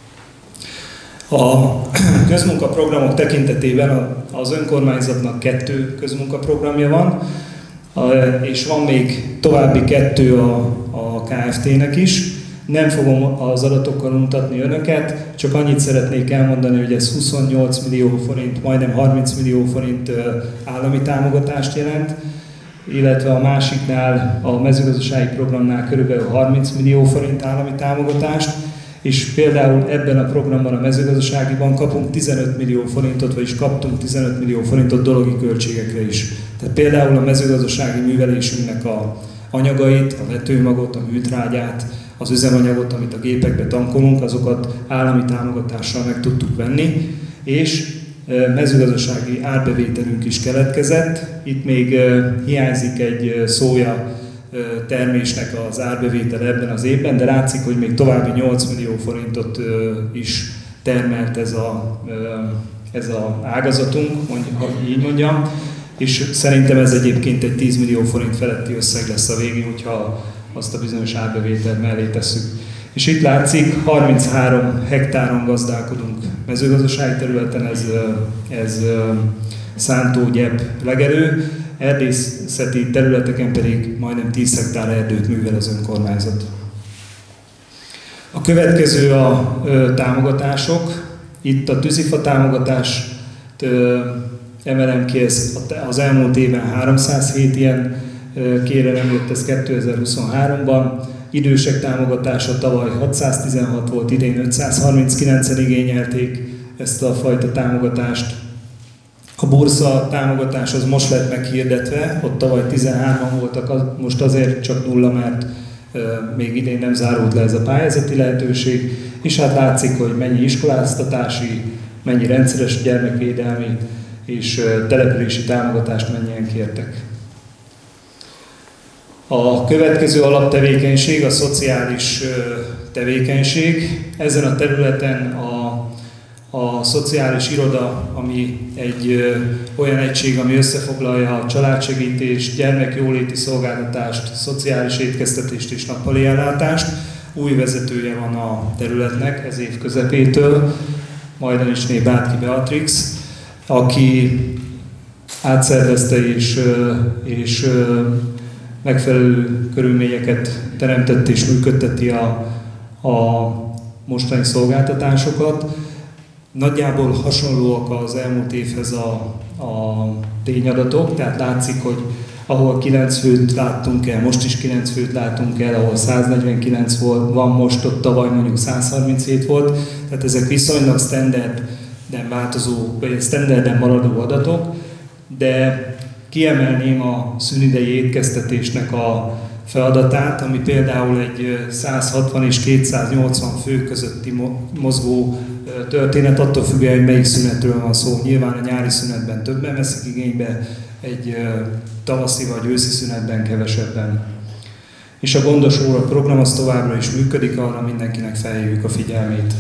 A közmunkaprogramok tekintetében az önkormányzatnak kettő közmunkaprogramja van, és van még további kettő a, a ká ef té-nek is. Nem fogom az adatokkal mutatni önöket, csak annyit szeretnék elmondani, hogy ez huszonnyolc millió forint, majdnem harminc millió forint állami támogatást jelent, illetve a másiknál, a mezőgazdasági programnál körülbelül harminc millió forint állami támogatást, és például ebben a programban, a mezőgazdaságiban kapunk tizenöt millió forintot, vagyis kaptunk tizenöt millió forintot dologi költségekre is. Tehát például a mezőgazdasági művelésünknek a anyagait, a vetőmagot, a műtrágyát, az üzemanyagot, amit a gépekbe tankolunk, azokat állami támogatással meg tudtuk venni, és mezőgazdasági árbevételünk is keletkezett. Itt még hiányzik egy szója termésnek az árbevétele ebben az évben, de látszik, hogy még további nyolc millió forintot is termelt ez a, ez a ágazatunk, ha így mondjam, és szerintem ez egyébként egy tíz millió forint feletti összeg lesz a végén, hogyha azt a bizonyos árbevételt mellé tesszük. És itt látszik, harminchárom hektáron gazdálkodunk mezőgazdasági területen, ez, ez szántó, gyep, legelő, erdészeti területeken pedig majdnem tíz hektár erdőt művel az önkormányzat. A következő a ö, támogatások. Itt a tűzifa támogatást ö, emelem ki, ez az elmúlt éven háromszázhét ilyen ö, kérelem jött, ez kétezer-huszonháromban. Idősek támogatása tavaly hatszáztizenhat volt, idén ötszázharminckilencen igényelték ezt a fajta támogatást. A bursa támogatás az most lett meghirdetve, ott tavaly tizenhárman voltak, most azért csak nulla, mert még idén nem zárult le ez a pályázati lehetőség, és hát látszik, hogy mennyi iskoláztatási, mennyi rendszeres gyermekvédelmi és települési támogatást mennyien kértek. A következő alaptevékenység a szociális tevékenység. Ezen a területen a, a szociális iroda, ami egy ö, olyan egység, ami összefoglalja a családsegítést, gyermekjóléti szolgáltatást, szociális étkeztetést és nappali ellátást. Új vezetője van a területnek ez év közepétől, Majdanisné Bátki Beatrix, aki átszervezte és, és megfelelő körülményeket teremtett és működteti a, a mostani szolgáltatásokat. Nagyjából hasonlóak az elmúlt évhez a, a tényadatok, tehát látszik, hogy ahol kilenc főt láttunk el, most is kilenc főt látunk el, ahol száznegyvenkilenc volt, van most, ott tavaly mondjuk száz harminchét volt, tehát ezek viszonylag standarden változó, vagy standarden maradó adatok, de kiemelném a szünidei étkeztetésnek a feladatát, ami például egy száz hatvan és kétszáznyolcvan fő közötti mozgó történet, attól függően, hogy melyik szünetről van szó. Nyilván a nyári szünetben többen veszik igénybe, egy tavaszi vagy őszi szünetben kevesebben. És a gondos óra program az továbbra is működik, arra mindenkinek felhívjuk a figyelmét.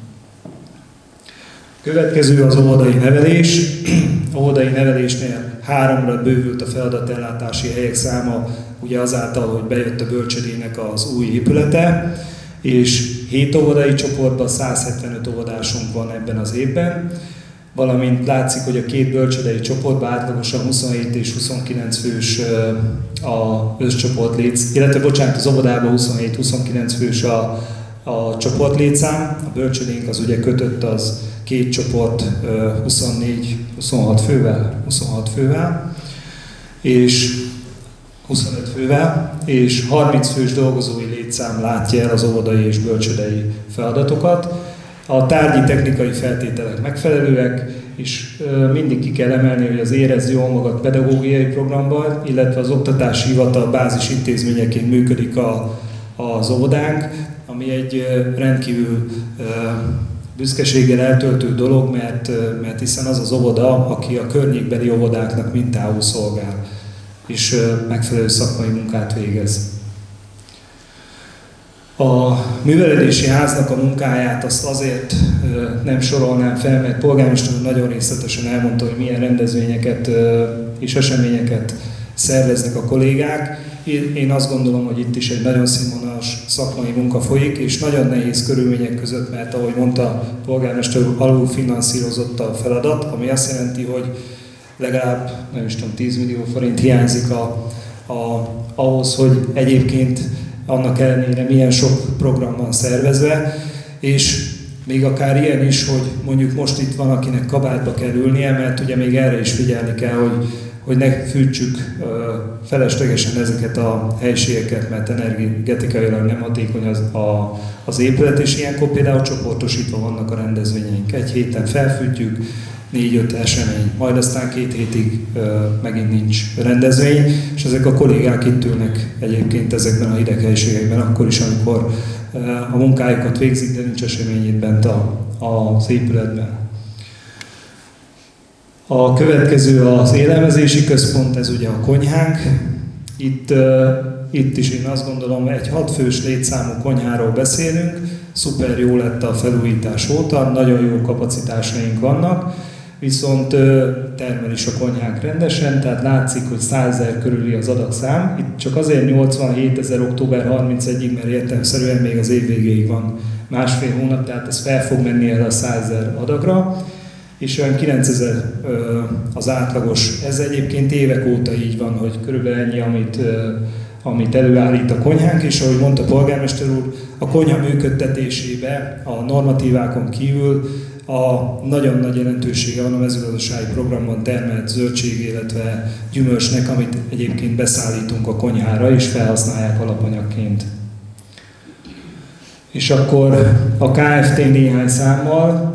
Következő az óvodai nevelés. A óvodai nevelésnél háromra bővült a feladatellátási helyek száma, ugye azáltal, hogy bejött a bölcsödének az új épülete, és hét óvodai csoportban száz hetvenöt óvodásunk van ebben az évben, valamint látszik, hogy a két bölcsödei csoportban átlagosan huszonhét és huszonkilenc fős a összcsoport létszám, illetve bocsánat, az óvodában huszonhét-huszonkilenc fős a, a csoport létszám, a bölcsödénk az ugye kötött az két csoport huszonnégy-huszonhat fővel, huszonhat fővel, és huszonöt fővel, és harminc fős dolgozói létszám látja el az óvodai és bölcsödei feladatokat. A tárgyi technikai feltételek megfelelőek, és mindig ki kell emelni, hogy az Érezd jól magad pedagógiai programban, illetve az Oktatási Hivatal bázis intézményeként működik a, az óvodánk, ami egy rendkívül büszkeséggel eltöltő dolog, mert, mert hiszen az az óvoda, aki a környékbeli óvodáknak mintául szolgál, és megfelelő szakmai munkát végez. A művelődési háznak a munkáját azt azért nem sorolnám fel, mert polgármester nagyon részletesen elmondta, hogy milyen rendezvényeket és eseményeket szerveznek a kollégák. Én azt gondolom, hogy itt is egy nagyon színvonalas szakmai munka folyik, és nagyon nehéz körülmények között, mert ahogy mondta, a polgármester alul finanszírozott a feladat, ami azt jelenti, hogy legalább, nem is tudom, tíz millió forint hiányzik a, a, ahhoz, hogy egyébként annak ellenére milyen sok program van szervezve, és még akár ilyen is, hogy mondjuk most itt van, akinek kabátba kell ülnie, mert ugye még erre is figyelni kell, hogy, hogy ne fűtsük uh, feleslegesen ezeket a helységeket, mert energetikailag nem hatékony az, a, az épület, és ilyenkor például csoportosítva vannak a rendezvényeink. Egy héten felfűtjük, négy-öt esemény, majd aztán két hétig uh, megint nincs rendezvény, és ezek a kollégák itt ülnek egyébként ezekben a hideg helyiségekben, akkor is, amikor uh, a munkájukat végzik, de nincs esemény itt bent a, az épületben. A következő az élelmezési központ, ez ugye a konyhánk. Itt, uh, itt is én azt gondolom, egy hat fős létszámú konyháról beszélünk, szuper jó lett a felújítás óta, nagyon jó kapacitásaink vannak, viszont termel is a konyhánk rendesen, tehát látszik, hogy százezer körüli az adagszám. Itt csak azért nyolcvanhétezer október harmincegyedikéig, mert értelemszerűen még az év végéig van másfél hónap, tehát ez fel fog menni erre a százezer adagra, és olyan kilencezer az átlagos. Ez egyébként évek óta így van, hogy körülbelül ennyi, amit, amit előállít a konyhánk, és ahogy mondta a polgármester úr, a konyha működtetésébe a normatívákon kívül a nagyon nagy jelentősége van a mezőgazdasági programban termelt zöldség, illetve gyümölcsnek, amit egyébként beszállítunk a konyhára, és felhasználják alapanyagként. És akkor a Kft. Néhány számmal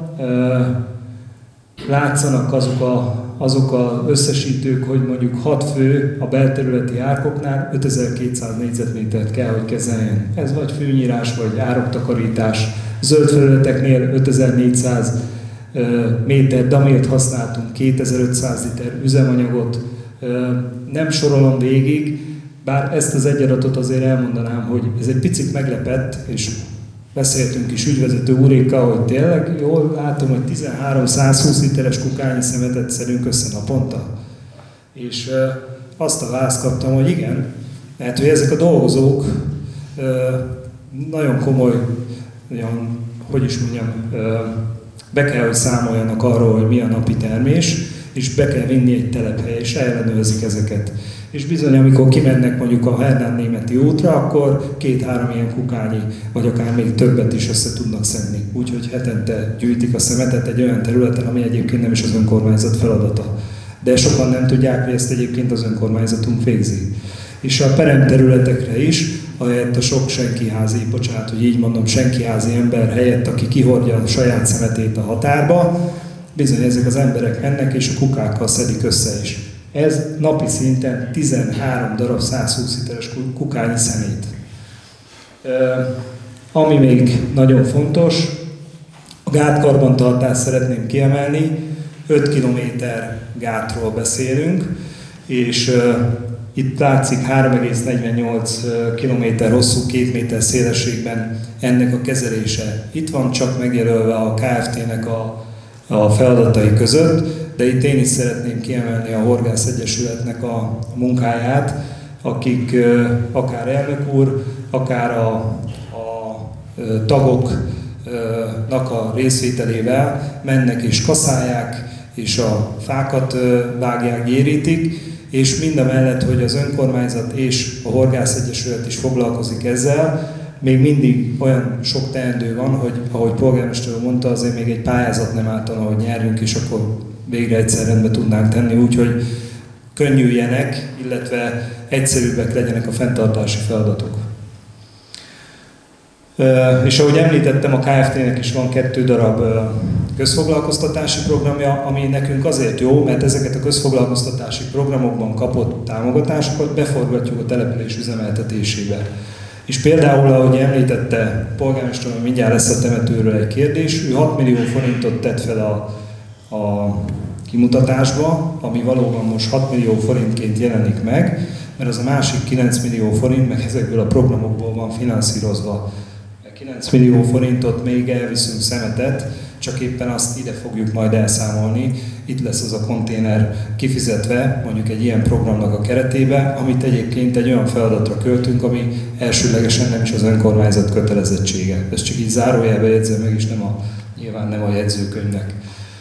látszanak azok a, azok az összesítők, hogy mondjuk hat fő a belterületi árkoknál ötezer-kétszáz négyzetmétert kell, hogy kezeljen. Ez vagy fűnyírás, vagy ároktakarítás. Zöld felületeknél ötezer-négyszáz méter damélt használtunk, kétezer-ötszáz liter üzemanyagot. Nem sorolom végig, bár ezt az egy adatot azért elmondanám, hogy ez egy picit meglepett, és beszéltünk is ügyvezető úrékkal, hogy tényleg jól látom, hogy tizenhárom százhúsz literes kukányi szemetet szedünk össze naponta. És azt a választ kaptam, hogy igen, mert hogy ezek a dolgozók nagyon komoly, olyan, hogy is mondjam, be kell, hogy számoljanak arról, hogy mi a napi termés, és be kell vinni egy telephely, és ellenőrzik ezeket. És bizony, amikor kimennek mondjuk a Hernán Németi útra, akkor két-három ilyen kukányi, vagy akár még többet is össze tudnak szedni. Úgyhogy hetente gyűjtik a szemetet egy olyan területen, ami egyébként nem is az önkormányzat feladata. de sokan nem tudják, hogy ezt egyébként az önkormányzatunk végzi. És a peremterületekre is, ahelyett a sok senkiházi, bocsánat, hogy így mondom, senkiházi ember helyett, aki kihordja a saját szemetét a határba, bizony ezek az emberek mennek és a kukákkal szedik össze is. Ez napi szinten tizenhárom darab százhúsz literes kukányi szemét. Ami még nagyon fontos, a gátkarbantartást szeretném kiemelni, öt kilométer gátról beszélünk, és uh, itt látszik három egész negyvennyolc kilométer hosszú, két méter szélességben ennek a kezelése. Itt van csak megjelölve a Kft-nek a, a feladatai között, de itt én is szeretném kiemelni a Horgász Egyesületnek a munkáját, akik uh, akár elnök úr, akár a, a uh, tagoknak a részvételével mennek és kaszálják, és a fákat vágják, gyérítik, és mindamellett, hogy az önkormányzat és a Horgász Egyesület is foglalkozik ezzel, még mindig olyan sok teendő van, hogy ahogy polgármester mondta, azért még egy pályázat nem állt, ahogy nyerjünk, és akkor végre egyszer rendbe tudnánk tenni, úgyhogy könnyüljenek, illetve egyszerűbbek legyenek a fenntartási feladatok. És ahogy említettem, a Kft-nek is van kettő darab közfoglalkoztatási programja, ami nekünk azért jó, mert ezeket a közfoglalkoztatási programokban kapott támogatásokat beforgatjuk a település üzemeltetésébe. És például, ahogy említette polgármester, hogy mindjárt lesz a temetőről egy kérdés, ő hat millió forintot tett fel a, a kimutatásba, ami valóban most hat millió forintként jelenik meg, mert az a másik kilenc millió forint, meg ezekből a programokból van finanszírozva. kilenc millió forintot még elviszünk szemetet, csak éppen azt ide fogjuk majd elszámolni. Itt lesz az a konténer kifizetve, mondjuk egy ilyen programnak a keretébe, amit egyébként egy olyan feladatra költünk, ami elsőlegesen nem is az önkormányzat kötelezettsége. Ezt csak így zárójelbe jegyzem meg, és nem a, nyilván nem a jegyzőkönyvnek.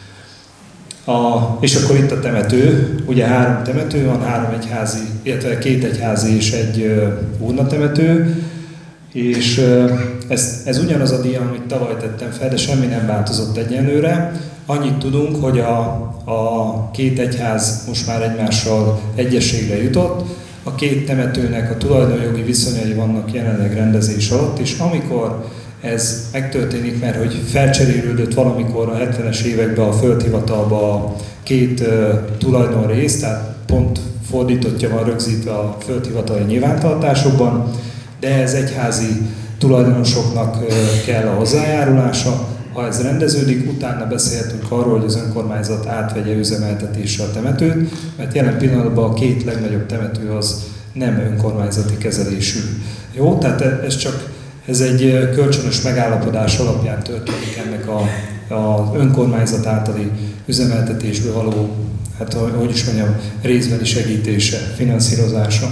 A, és akkor itt a temető, ugye három temető van, három egyházi, illetve két egyházi és egy uh, urnatemető, és uh, ez, ez ugyanaz a díj, amit tavaly tettem fel, de semmi nem változott egyenlőre. Annyit tudunk, hogy a, a két egyház most már egymással egyességre jutott, a két temetőnek a tulajdonjogi viszonyai vannak jelenleg rendezés alatt, és amikor ez megtörténik, mert hogy felcserélődött valamikor a hetvenes években a földhivatalba a két uh, tulajdonrész, tehát pont fordítottja van rögzítve a földhivatali nyilvántartásokban, de ez egyházi tulajdonosoknak uh, kell a hozzájárulása. Ha ez rendeződik, utána beszélhetünk arról, hogy az önkormányzat átvegye üzemeltetésre a temetőt, mert jelen pillanatban a két legnagyobb temető az nem önkormányzati kezelésű. Jó, tehát ez csak Ez egy kölcsönös megállapodás alapján történik ennek a, a önkormányzat általi üzemeltetésből való, hát hogy is mondjam, részbeli segítése, finanszírozása.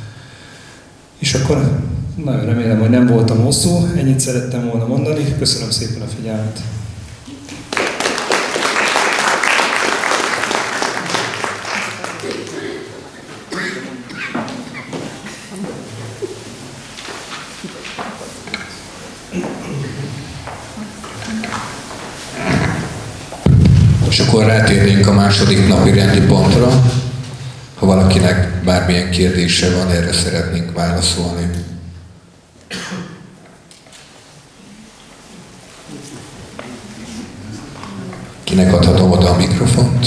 És akkor nagyon remélem, hogy nem voltam hosszú, ennyit szerettem volna mondani. Köszönöm szépen a figyelmet! És akkor rátérnénk a második napi rendi pontra. Ha valakinek bármilyen kérdése van, erre szeretnénk válaszolni. Kinek adhatom oda a mikrofont?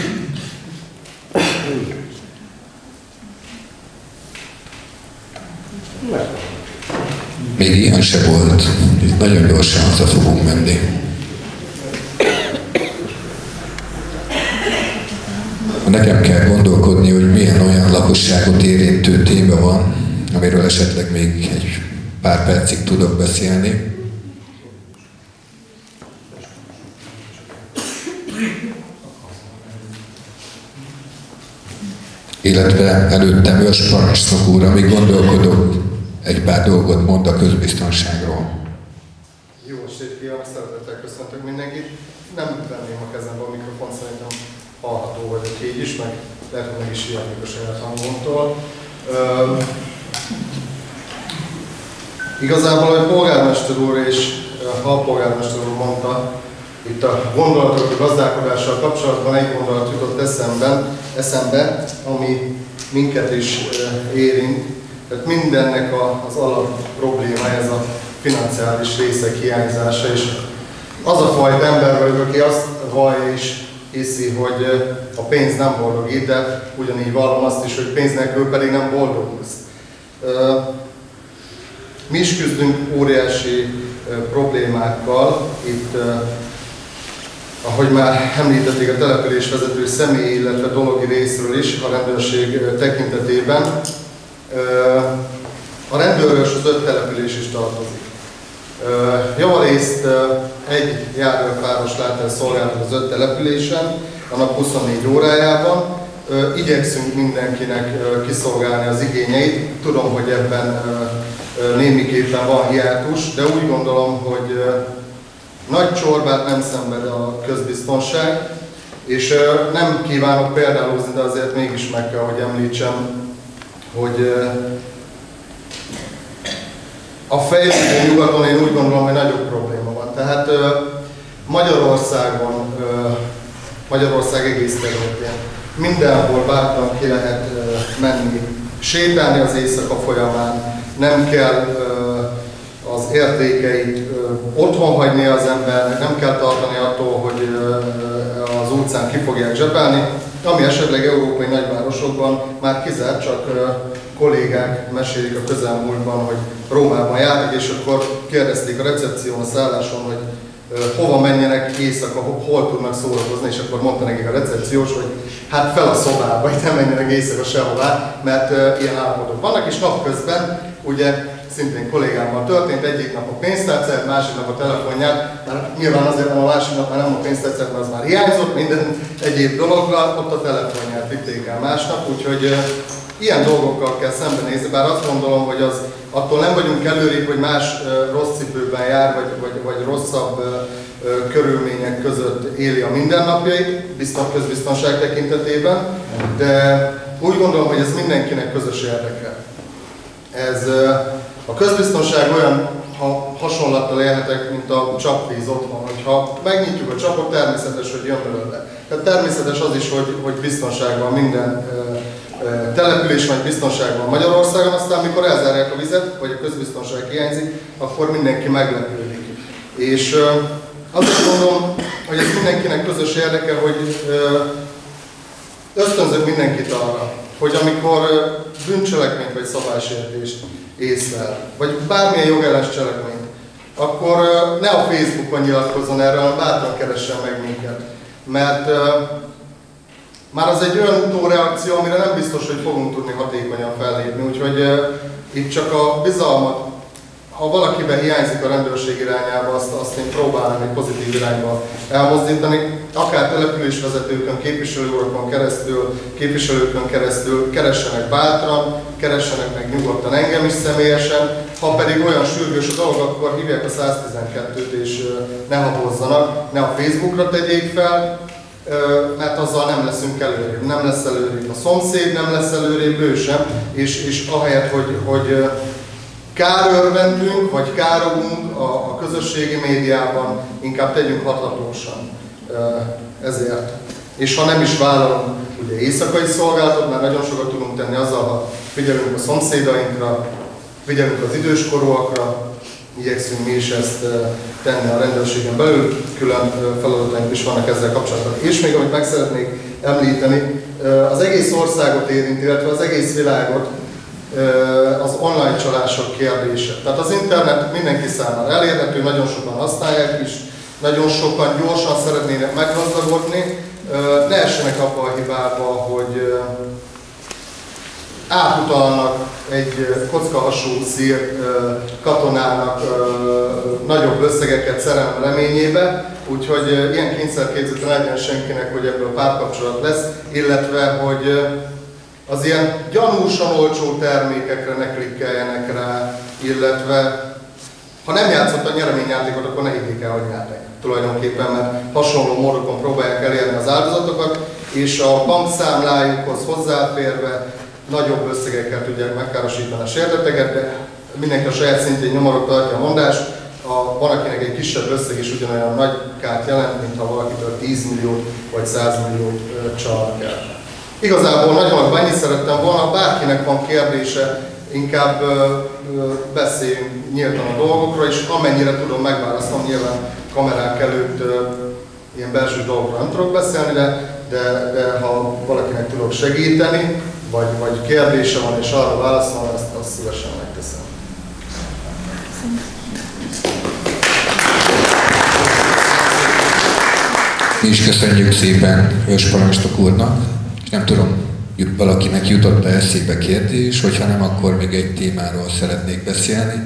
Még ilyen se volt. Itt nagyon gyorsan haza fogunk menni. Nekem kell gondolkodni, hogy milyen olyan lakosságot érintő téma van, amiről esetleg még egy pár percig tudok beszélni. Illetve előttem ős parancsnok úr, amíg gondolkodok, egy pár dolgot mond a közbiztonságról. Jó estét kívánok, szeretettel köszöntök mindenkit. Nem venném a kezembe a mikrofon, szerintem hallható vagyok így is, meg lehet, hogy meg is hiányok a saját hangomtól. Uh, igazából, hogy polgármester úr és ha a polgármester úr mondta, itt a gondolatok, a gazdálkodással kapcsolatban egy gondolat jutott eszembe, eszembe, ami minket is érint. Tehát mindennek az alap probléma ez a financiális részek hiányzása, és az a fajta ember vagyok, aki azt vallja és hiszi, hogy a pénz nem boldogít, de ugyanígy vallom azt is, hogy pénz nélkül pedig nem boldogulsz. Mi is küzdünk óriási problémákkal, itt, ahogy már említették, a településvezető személy, illetve dologi részről is a rendőrség tekintetében. A rendőrös az öt település is tartozik. Javarészt egy járőrpáros lát el szolgálatot az öt településen, a nap huszonnégy órájában. Igyekszünk mindenkinek kiszolgálni az igényeit. Tudom, hogy ebben némiképpen van hiátus, de úgy gondolom, hogy nagy csorbát nem szenved a közbiztonság, és nem kívánok példálózni, de azért mégis meg kell, hogy említsem, hogy a fejlődő nyugaton én úgy gondolom, hogy nagyobb probléma van. Tehát Magyarországon, Magyarország egész területén mindenhol bátran ki lehet menni, sétálni az éjszaka folyamán, nem kell az értékeit otthon hagyni az embernek, nem kell tartani attól, hogy az utcán ki fogják zsebelni, ami esetleg európai nagyvárosokban már kizárt, csak kollégák mesélik a közelmúltban, hogy Rómában jártak, és akkor kérdezték a recepción, a szálláson, hogy hova menjenek éjszaka, hol tudnak szórakozni, és akkor mondta nekik a recepciós, hogy hát fel a szobába, hogy nem menjenek éjszaka sehová, mert uh, ilyen állapotok vannak, és napközben ugye szintén kollégámmal történt, egyik nap a pénztárcát, másik nap a telefonját, mert nyilván azért nem a másik nap már nem a pénztárcát, mert az már hiányzott, minden egyéb dologgal, ott a telefonját vitték el másnap, úgyhogy uh, ilyen dolgokkal kell szembenézni, bár azt gondolom, hogy az, attól nem vagyunk előrébb, hogy más uh, rossz cipőben jár, vagy, vagy, vagy rosszabb uh, uh, körülmények között éli a mindennapjait, biztos közbiztonság tekintetében, de úgy gondolom, hogy ez mindenkinek közös érdeke. Ez, uh, a közbiztonság olyan, ha hasonlattal élhetek, mint a csapvíz otthon, hogyha megnyitjuk a csapot, természetes, hogy jön belőle. Tehát természetes az is, hogy, hogy biztonság van minden uh, település vagy biztonságban Magyarországon, aztán mikor elzárják a vizet, vagy a közbiztonság hiányzik, akkor mindenki meglepődik. És azt gondolom, hogy ez mindenkinek közös érdeke, hogy ösztönzök mindenkit arra, hogy amikor bűncselekményt vagy szabálysértést észlel, vagy bármilyen jogellenes cselekményt, akkor ne a Facebookon nyilatkozzon erről, hanem bátran keressen meg minket. Mert már az egy olyan utóreakció, amire nem biztos, hogy fogunk tudni hatékonyan fellépni, úgyhogy uh, itt csak a bizalmat, ha valakiben hiányzik a rendőrség irányába, azt, azt én próbálom egy pozitív irányba elmozdítani, akár településvezetőkön, képviselőurakon keresztül, képviselőkön keresztül keressenek bátran, keressenek meg nyugodtan engem is személyesen, ha pedig olyan sürgős a dolog, akkor hívják a száztizenkettőt és uh, ne habozzanak, ne a Facebookra tegyék fel, mert azzal nem leszünk előrébb. Nem lesz előrébb a szomszéd, nem lesz előrébb ő sem, és, és ahelyett, hogy, hogy kárörvendünk, vagy károgunk a, a közösségi médiában, inkább tegyünk hathatósan ezért. És ha nem is vállalunk ugye éjszakai szolgálatot, mert nagyon sokat tudunk tenni azzal, ha figyelünk a szomszédainkra, figyelünk az időskorúakra, igyekszünk mi is ezt tenni a rendőrségen belül, külön feladataink is vannak ezzel kapcsolatban. És még amit meg szeretnék említeni, az egész országot érint, illetve az egész világot az online csalások kérdése. Tehát az internet mindenki számára elérhető, nagyon sokan használják is, nagyon sokan gyorsan szeretnének meggazdagodni, ne essenek abba a hibába, hogy átutalnak egy kockahasú szír katonának nagyobb összegeket szerelem reményébe, úgyhogy ilyen kényszerképzete legyen senkinek, hogy ebből párkapcsolat lesz, illetve hogy az ilyen gyanúsan olcsó termékekre ne klikkeljenek rá, illetve ha nem játszott a nyereményjátékot, akkor ne higgyék el, hogy nyertek tulajdonképpen, mert hasonló módokon próbálják elérni az áldozatokat, és a bankszámlájukhoz hozzáférve nagyobb összegekkel tudják megkárosítani a sértetteket, de mindenki a saját szintjén nyomorok tartja a mondást, a, van akinek egy kisebb összeg is ugyanolyan nagy kárt jelent, mintha valakitől tíz milliót vagy száz milliót csalnak el. Igazából nagyon annyit szerettem volna, bárkinek van kérdése, inkább ö, ö, beszéljünk nyíltan a dolgokra, és amennyire tudom megválaszolni, nyilván kamerák előtt ö, ilyen belső dolgokra nem tudok beszélni, de, de, de ha valakinek tudok segíteni, vagy, vagy kérdése van és arra válaszolni, azt, azt szívesen megteszem. Mi is köszönjük szépen ősparancsnok úrnak, és nem tudom, valakinek jutott-e eszébe kérdés, hogyha nem, akkor még egy témáról szeretnék beszélni.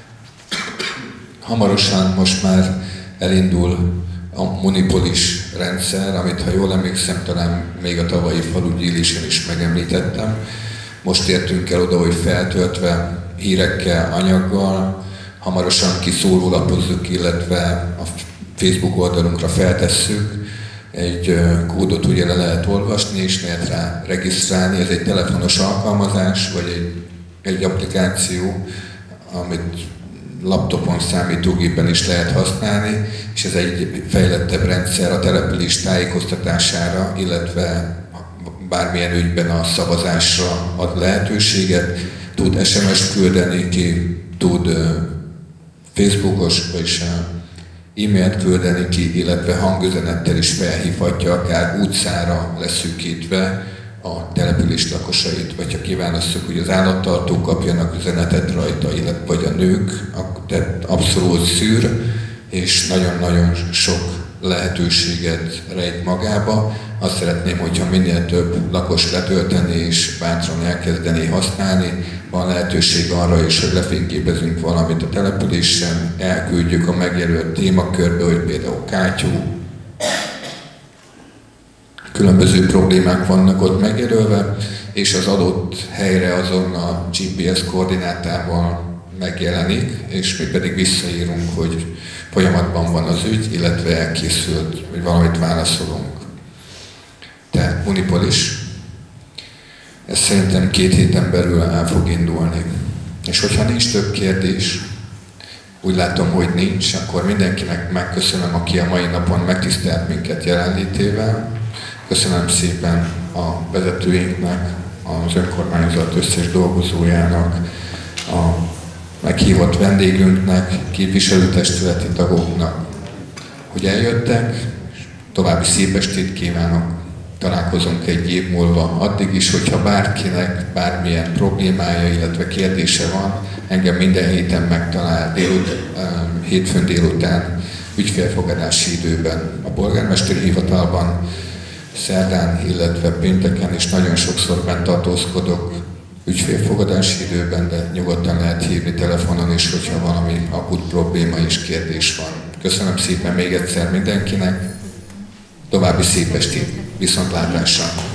Hamarosan most már elindul a Munipolis rendszer, amit ha jól emlékszem, talán még a tavalyi falugyűlésen is megemlítettem. Most értünk el oda, hogy feltöltve hírekkel, anyaggal, hamarosan kiszórólapozzuk, illetve a Facebook oldalunkra feltesszük. Egy kódot ugye le lehet olvasni, és lehet rá regisztrálni. Ez egy telefonos alkalmazás, vagy egy, egy applikáció, amit laptopon, számítógépen is lehet használni, és ez egy fejlettebb rendszer a település tájékoztatására, illetve bármilyen ügyben a szavazásra ad lehetőséget. Tud es em es-t küldeni ki, tud Facebookos és e-mailt küldeni ki, illetve hangüzenettel is felhívhatja, akár utcára leszűkítve a település lakosait, vagy ha kívánosszuk, hogy az állattartók kapjanak üzenetet rajta, illetve vagy a nők, tehát abszolút szűr, és nagyon-nagyon sok lehetőséget rejt magába. Azt szeretném, hogyha minél több lakos letölteni és bátran elkezdeni használni. Van lehetőség arra is, hogy lefényképezünk valamit a településen, elküldjük a megjelölt témakörbe, hogy például kátyú. Különböző problémák vannak ott megjelölve, és az adott helyre azon a gé pé es koordinátával megjelenik, és mi pedig visszaírunk, hogy folyamatban van az ügy, illetve elkészült, hogy valamit válaszolunk. Tehát Munipolis, ez szerintem két héten belül el fog indulni. És hogyha nincs több kérdés, úgy látom, hogy nincs, akkor mindenkinek megköszönöm, aki a mai napon megtisztelt minket jelenlétével. Köszönöm szépen a vezetőinknek, az önkormányzat összes dolgozójának, a meghívott vendégünknek, képviselőtestületi tagoknak, hogy eljöttek, és további szép estét kívánok. Találkozunk egy év múlva. Addig is, hogyha bárkinek bármilyen problémája, illetve kérdése van, engem minden héten megtalál délut, hétfőn délután ügyfélfogadási időben a polgármesteri hivatalban, szerdán, illetve pénteken is nagyon sokszor bent tartózkodok ügyfélfogadási időben, de nyugodtan lehet hívni telefonon is, hogyha valami akut probléma és kérdés van. Köszönöm szépen még egyszer mindenkinek, további szép estét, viszontlátásra!